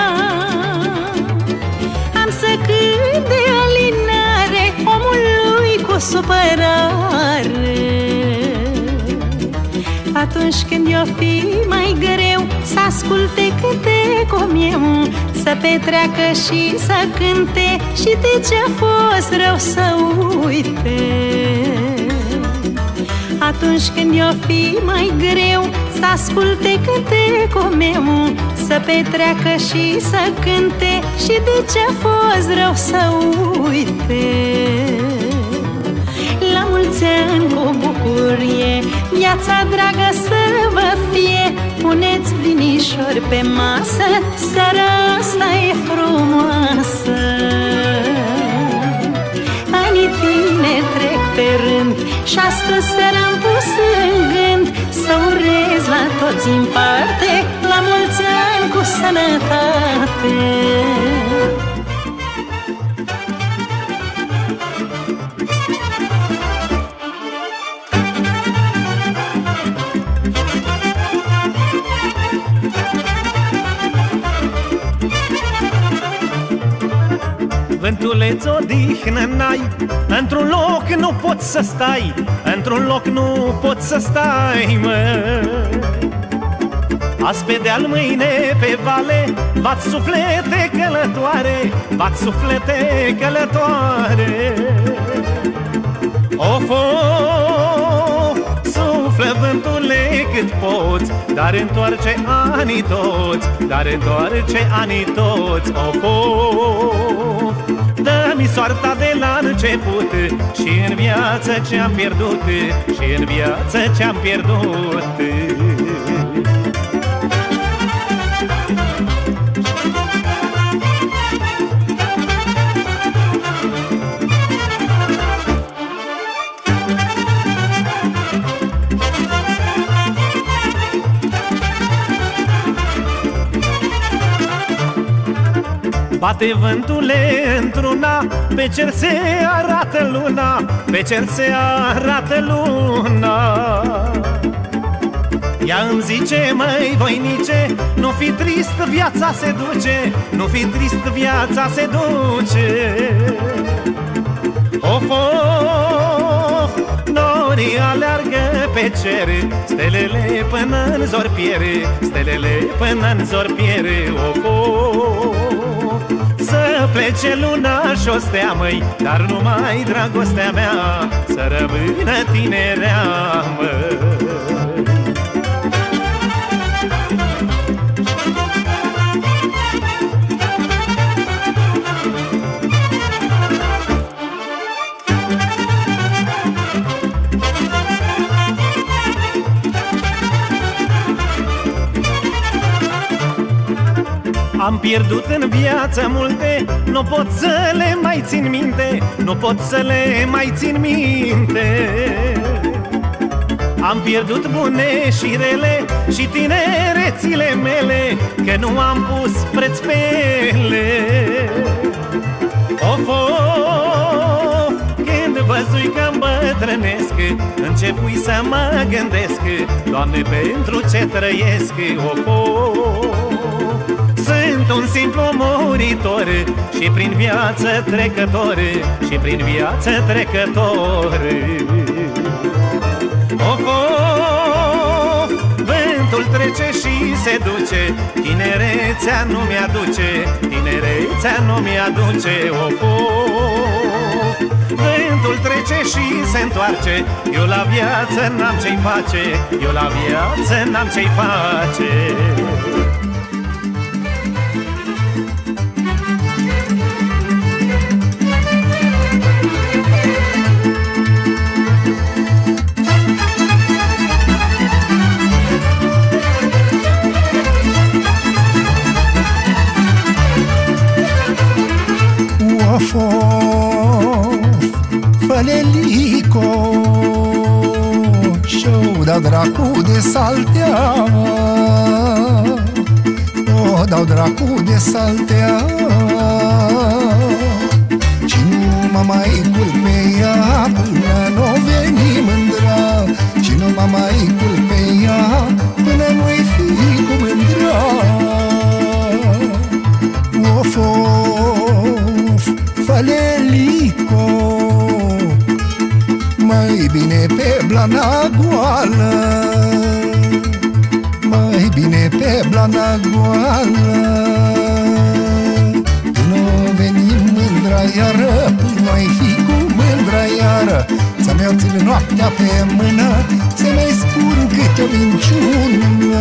am să cânt de alinare omului cu supărare. Atunci când i-o fi mai greu să asculte cântecul meu, să petreacă și să cânte și de ce-a fost rău să uite. Atunci când i-o fi mai greu să asculte cântecul meu, să petreacă și să cânte și de ce-a fost rău să uite. La mulți ani cu bucurie, viața dragă să vă fie, puneți vinișor pe masă, seara asta e frumoasă. Anii tineri trec pe rând și astă seară-am pus în gând să urez la toți în parte, la mulți ani cu sănătate. Vântuleț, odihnă n-ai, într-un loc nu poți să stai, într-un loc nu poți să stai, mă. Azi pe deal, mâine pe vale, bat suflete călătoare, bat suflete călătoare. Of, of, suflă vântule cât poți, dar întoarce anii toți, dar întoarce anii toți. Of, of, dă-mi soarta de la început și în viață ce-am pierdut, și în viață ce-am pierdut. Bate vântule într-una, pe cer se arată luna, pe cer se arată luna. Ea îmi zice, măi voinice, nu fi trist, viața se duce, nu fi trist, viața se duce. Of, of, norii aleargă pe cer, stelele până-n zor piere, stelele până-n zor piere. Of, of, să plece luna și o stea, măi, dar numai dragostea mea să rămână tinerea, măi. Am pierdut în viață multe, nu pot să le mai țin minte, nu pot să le mai țin minte. Am pierdut bune și rele și tinerețile mele, că nu am pus preț pe ele. Of, of, când văzui că îmbătrânesc, începui să mă gândesc, Doamne, pentru ce trăiesc. Of, of, sunt un simplu muritor și prin viață trecător, și prin viață trecător. Of, of, vântul trece și se duce, tinerețea nu mi-aduce, tinerețea nu mi-aduce. Of, of, vântul trece și se întoarce, eu la viață n-am ce-i face, eu la viață n-am ce-i face. Of, of, fălelico, și-o dau dracu de saltea, o dau dracu de saltea, și nu mă mai culpe ea până n-o veni mândra, și nu mă mai culpe ea până nu-i fi cu mândra. Of, of, fălelico, mai bine pe blana goală, mai bine pe blana goală. Până veni mândra iară, până ai fi cu mândra iară, să-mi iau țin noaptea pe mână, să mai spun câte o minciună.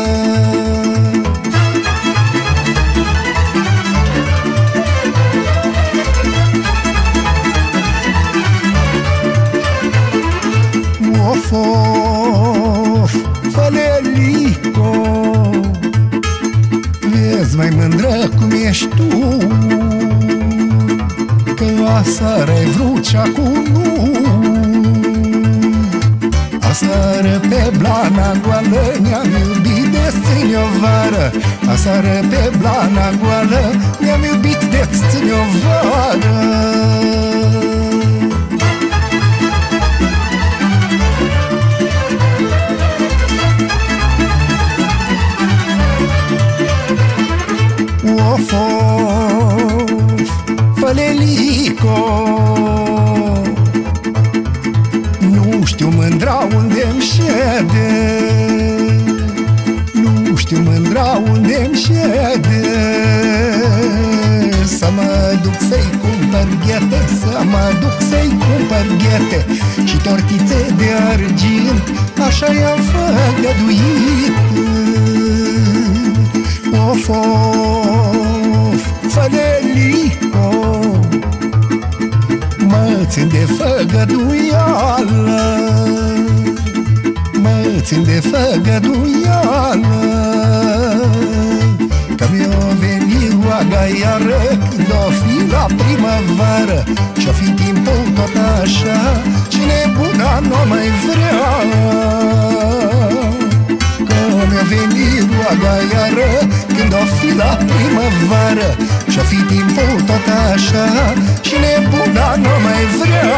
Of, of, fălelico, vezi mai mândră cum ești tu, că aseară ai vrut și acum nu. Aseară pe blana goală ne-am iubit de-ți o vară, aseară pe blana goală ne-am iubit de-ți o vară. Of, of, fălelico, nu știu mândra unde-mi șede, nu știu mândra unde-mi șede. Să mă duc să-i cumpăr ghete, să mă duc să-i cumpăr ghete și tortițe de argint, așa i-am făgăduit. Of, of, fălelico, mă țin de făgăduială, mă țin de făgăduială, că mi-o veni roaga iară, când o fi la primăvară și-o fi timpul tot așa, și nebuna n-o mai vrea, că mi-o veni roaga iară, când o fi la primăvară și-o fi timpul tot așa și nebuna nu mai vrea.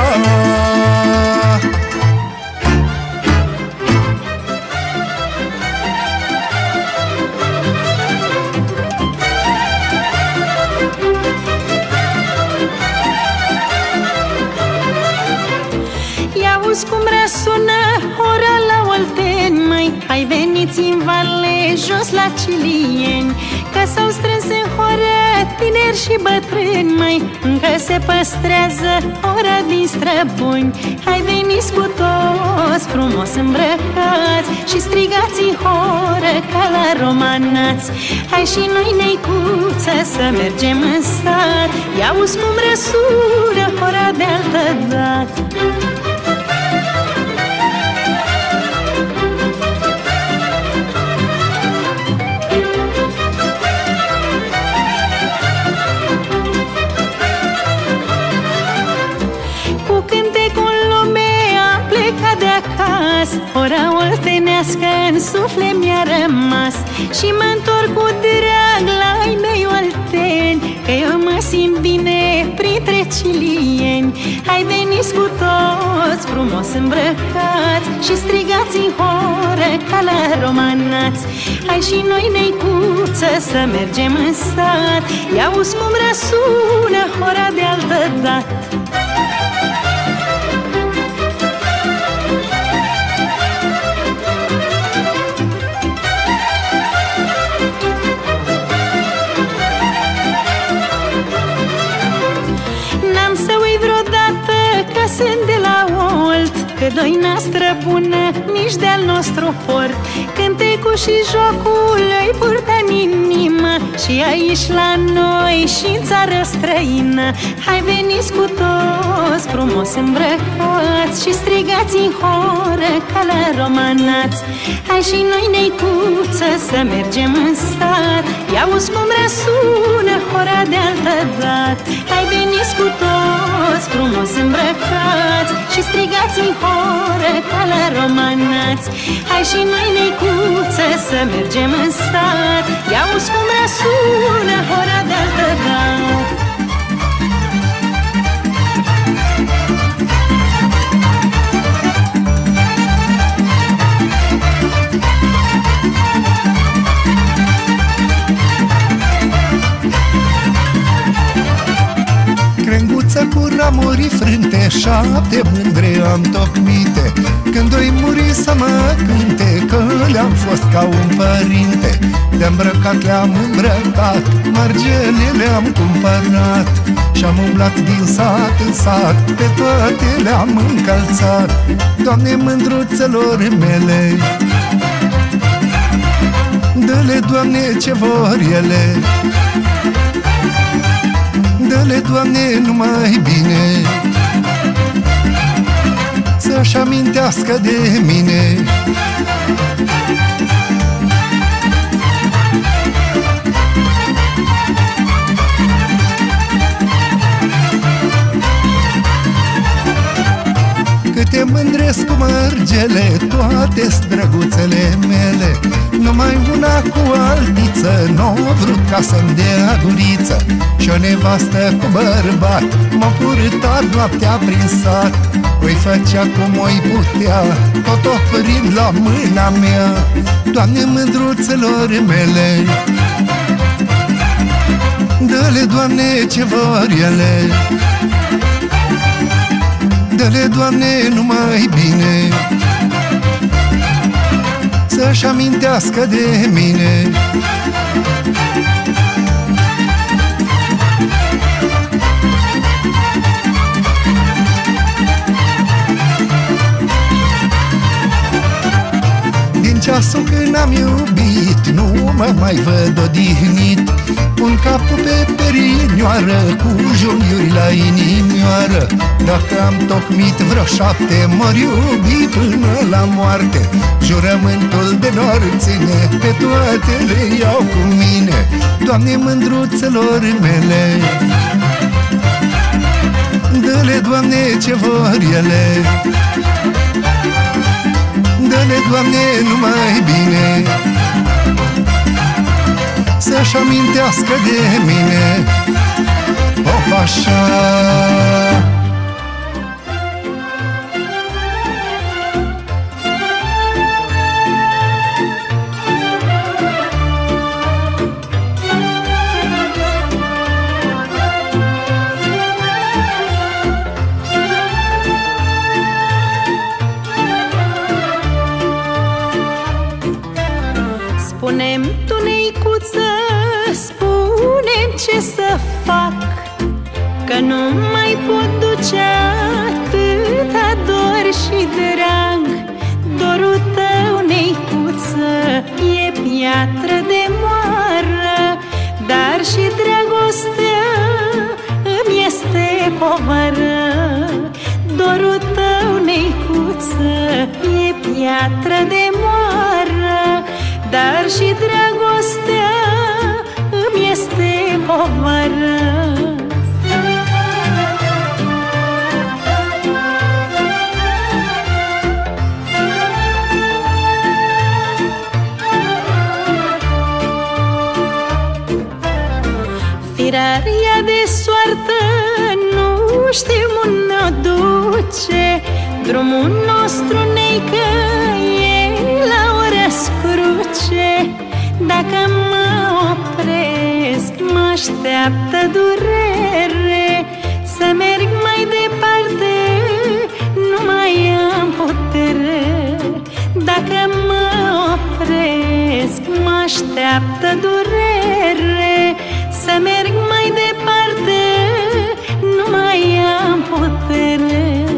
Auzi cum răsună ora la Olteni, măi, hai veniți în vale, jos la Cilieni, că s-au strâns în horă tineri și bătrâni, măi, încă se păstrează ora din străbuni. Hai veniți cu toți frumos îmbrăcați și strigați în horă ca la romanați. Hai și noi, neicuță, să mergem în sat, ia-uzi cum răsună ora de altă dată. Ora oltenească în suflet mi-a rămas și mă-ntorc cu drag la ai mei olteni, că eu mă simt bine printre cilieni. Hai veniți cu toți frumos îmbrăcați și strigați în horă ca la romanați. Hai și noi, neicuță, să mergem în sat, ia-uzi cum răsună ora de altă dată. Sunt de la Olt, că doina străbună nici de-al nostru port. Cântecul și jocul îi purtă în inimă și aici la noi și în țară străină. Hai veniți cu toți frumos îmbrăcați și strigați în horă ca la romanați. Hai și noi, neicuță, să mergem în sat, ia-uzi cum răsună ora de altă dată. Hai veniți cu toți frumos îmbrăcați și strigați în horă ca la romanați. Hai și noi, neicuță, să mergem în sat, ia-uzi cum răsună ora de altă dată. Crenguță cu ramuri frânte, șapte mândre am tocmite, când o-i muri să mă cânte, că le-am fost ca un părinte. De îmbrăcat le-am îmbrăcat, margele le-am cumpărat și-am umblat din sat în sat, pe toate le-am încălțat. Doamne, mândruțelor mele, dă-le, Doamne, ce vor ele, dă-le, Doamne, numai bine, să-și amintească de mine. Câte mândresc cu mărgele toate străguțele mele, numai una cu altiță n-o vrut ca să-mi dea guriță. Și-o nevastă cu bărbat m-a purtat noaptea prin sat, o-i făcea cum o-i putea, tot oprind la mâna mea. Doamne, mândruțelor mele, dă-le, Doamne, ce vor ele, dă-le, Doamne, numai bine, să-și amintească de mine. Din ceasul când am iubit nu mă mai văd odihnit, pun capul pe perinioară cu junghiuri la inimioară. Dacă am tocmit vreo șapte, m-or iubi până la moarte. Jurământul de nor ține, pe toate le iau cu mine. Doamne, mândruțelor mele, dă-le, Doamne, ce vor ele, dă-le, Doamne, numai bine, să-și amintească de mine. Hop așa. Spune-mi tu, neicuță, spune-mi ce să fac, că nu mai pot duce atâta dor și drag. Dorul tău, neicuță, e piatră de moară, dar și dragostea îmi este povară. Dorul tău, neicuță, e piatră de moară, dar și dragostea îmi este povară. Firaria de soartă nu știm unde o duce, drumul nostru, neică, e la o răscruce. Dacă mă opresc, mă așteaptă durere, să merg mai departe, nu mai am putere. Dacă mă opresc, mă așteaptă durere, să merg mai departe, nu mai am putere.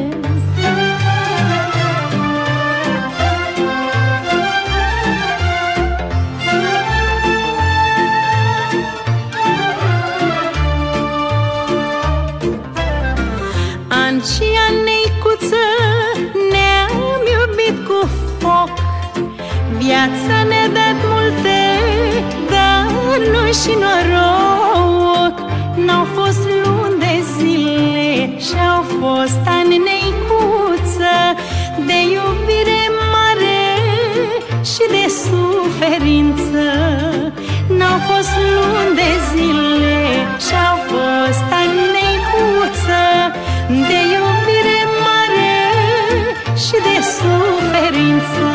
An și an, neicuță, ne-am iubit cu foc. Viața ne-a dat multe, dar nu și noroc. N-au fost luni de zile și-au fost ani, neicuță, de iubire mare și de suferință. N-au fost luni de zile și-au fost ani, neicuță, de iubire mare și de suferință.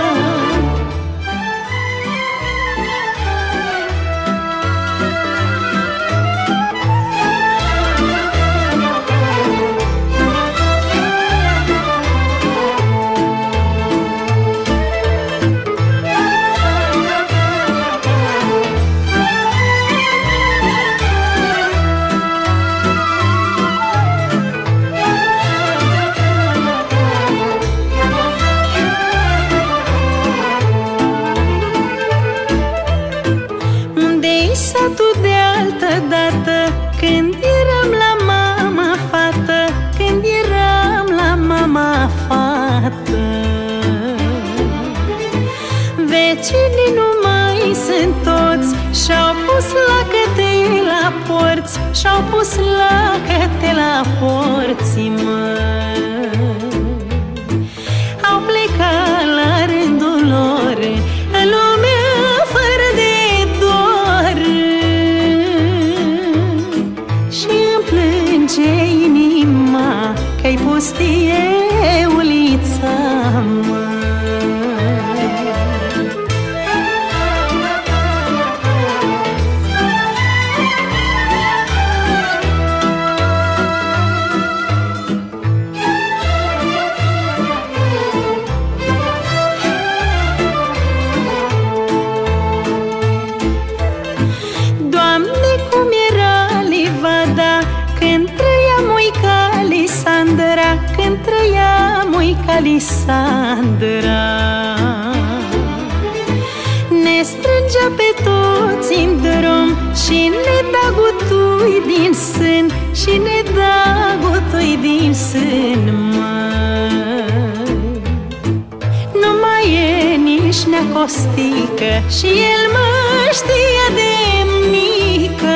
Satul de altă dată, când eram la mama fată, când eram la mama fată. Vecinii nu mai sunt toți, și-au pus lacăte la porți, și-au pus lacăte la porți, măi. Au plecat la rândul lor în lumea fără de ce inima, că-i pustie ulița, mă. Doamne, cum era livada când trăia moica Lisandra, când trăia moica Lisandra. Ne strângea pe toți în drum și ne da gutui din sân, și ne da gutui din sân, măi. Nu mai e nici neacostică și el mă știa de mică.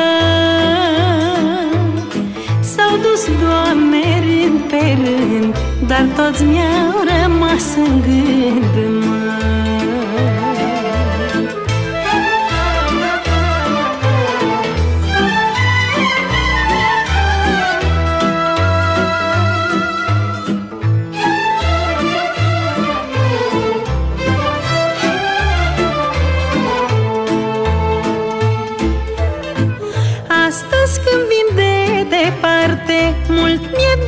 S-au dus, Doamne, rând pe rând, dar toți mi-au rămas în gând, măi.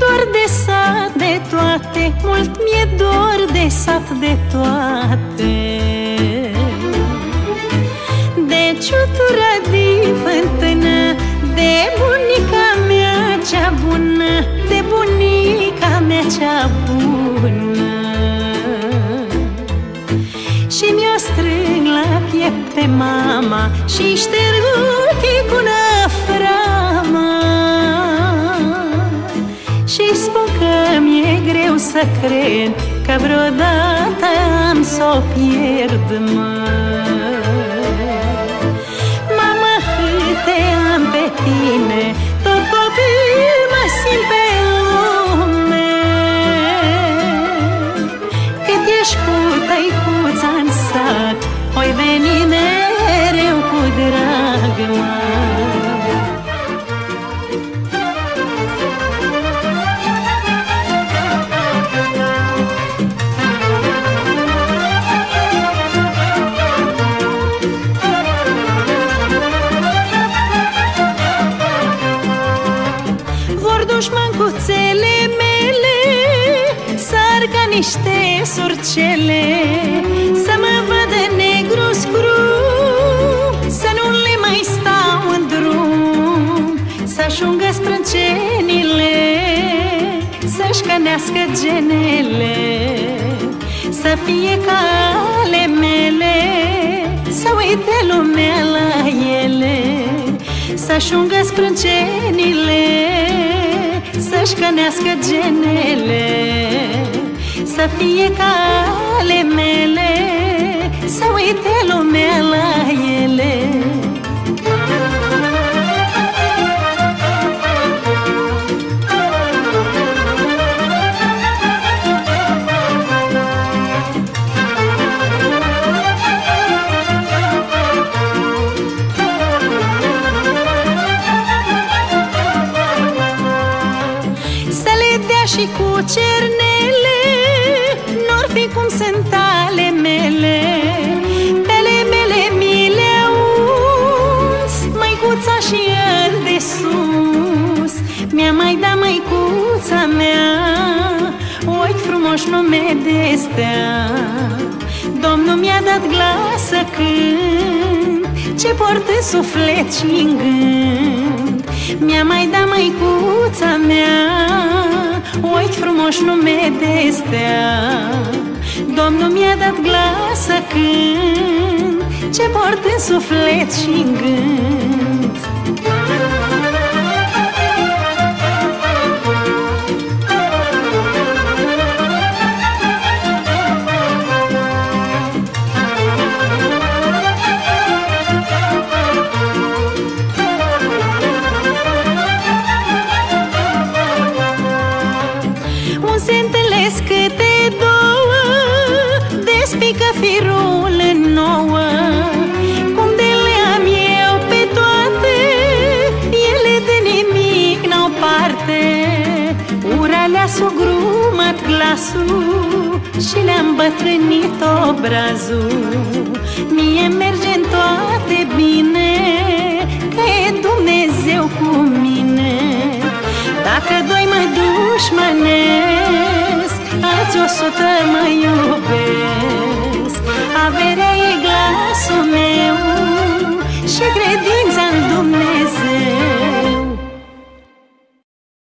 dor de sat de toate, mult mi-e dor de sat de toate. De ciutura din fântână, de bunica mea cea bună, de bunica mea cea bună. Și mi-o strâng la piept pe mama și șterg ochii cu năframa. Și spun că mi-e greu să cred că vreodată am s-o pierd, mă. Mamă, cât te am pe tine, tot copil mă simt pe lume. Cât ești cu tăicuța-n sat, oi veni mereu cu drag, mă. Dușmancuțele mele sar ca niște surcele, să mă vadă negru scru, să nu le mai stau în drum, să-și ungă sprâncenile, să-și cănească genele, să fie ca ale mele, să uite lumea la ele, să-și ungă sprâncenile, să-și cănească genele, să fie ca ale mele, să uite lumea la ele. Și cu cernele n-or fi cum sunt ale mele, pele mele mi le uns, măicuța și el de sus. Mi-a mai dat măicuța mea ochi frumoși nume de stea. Domnul mi-a dat glas să cânt ce port în suflet și-n gând. Mi-a mai dat măicuța mea ochi frumoși nume de stea. Domnul mi-a dat glas să cânt ce port în suflet și-n gând. Câte două despică firul în nouă, cum de le-am eu pe toate, ele de nimic n-au parte. Ura le-a sugrumat glasul și le-am bătrânit obrazul. Mie merge în toate bine, că e Dumnezeu cu mine. Dacă doi mă dușmănesc, alți o sută mă iubesc. Averea e glasul meu și credința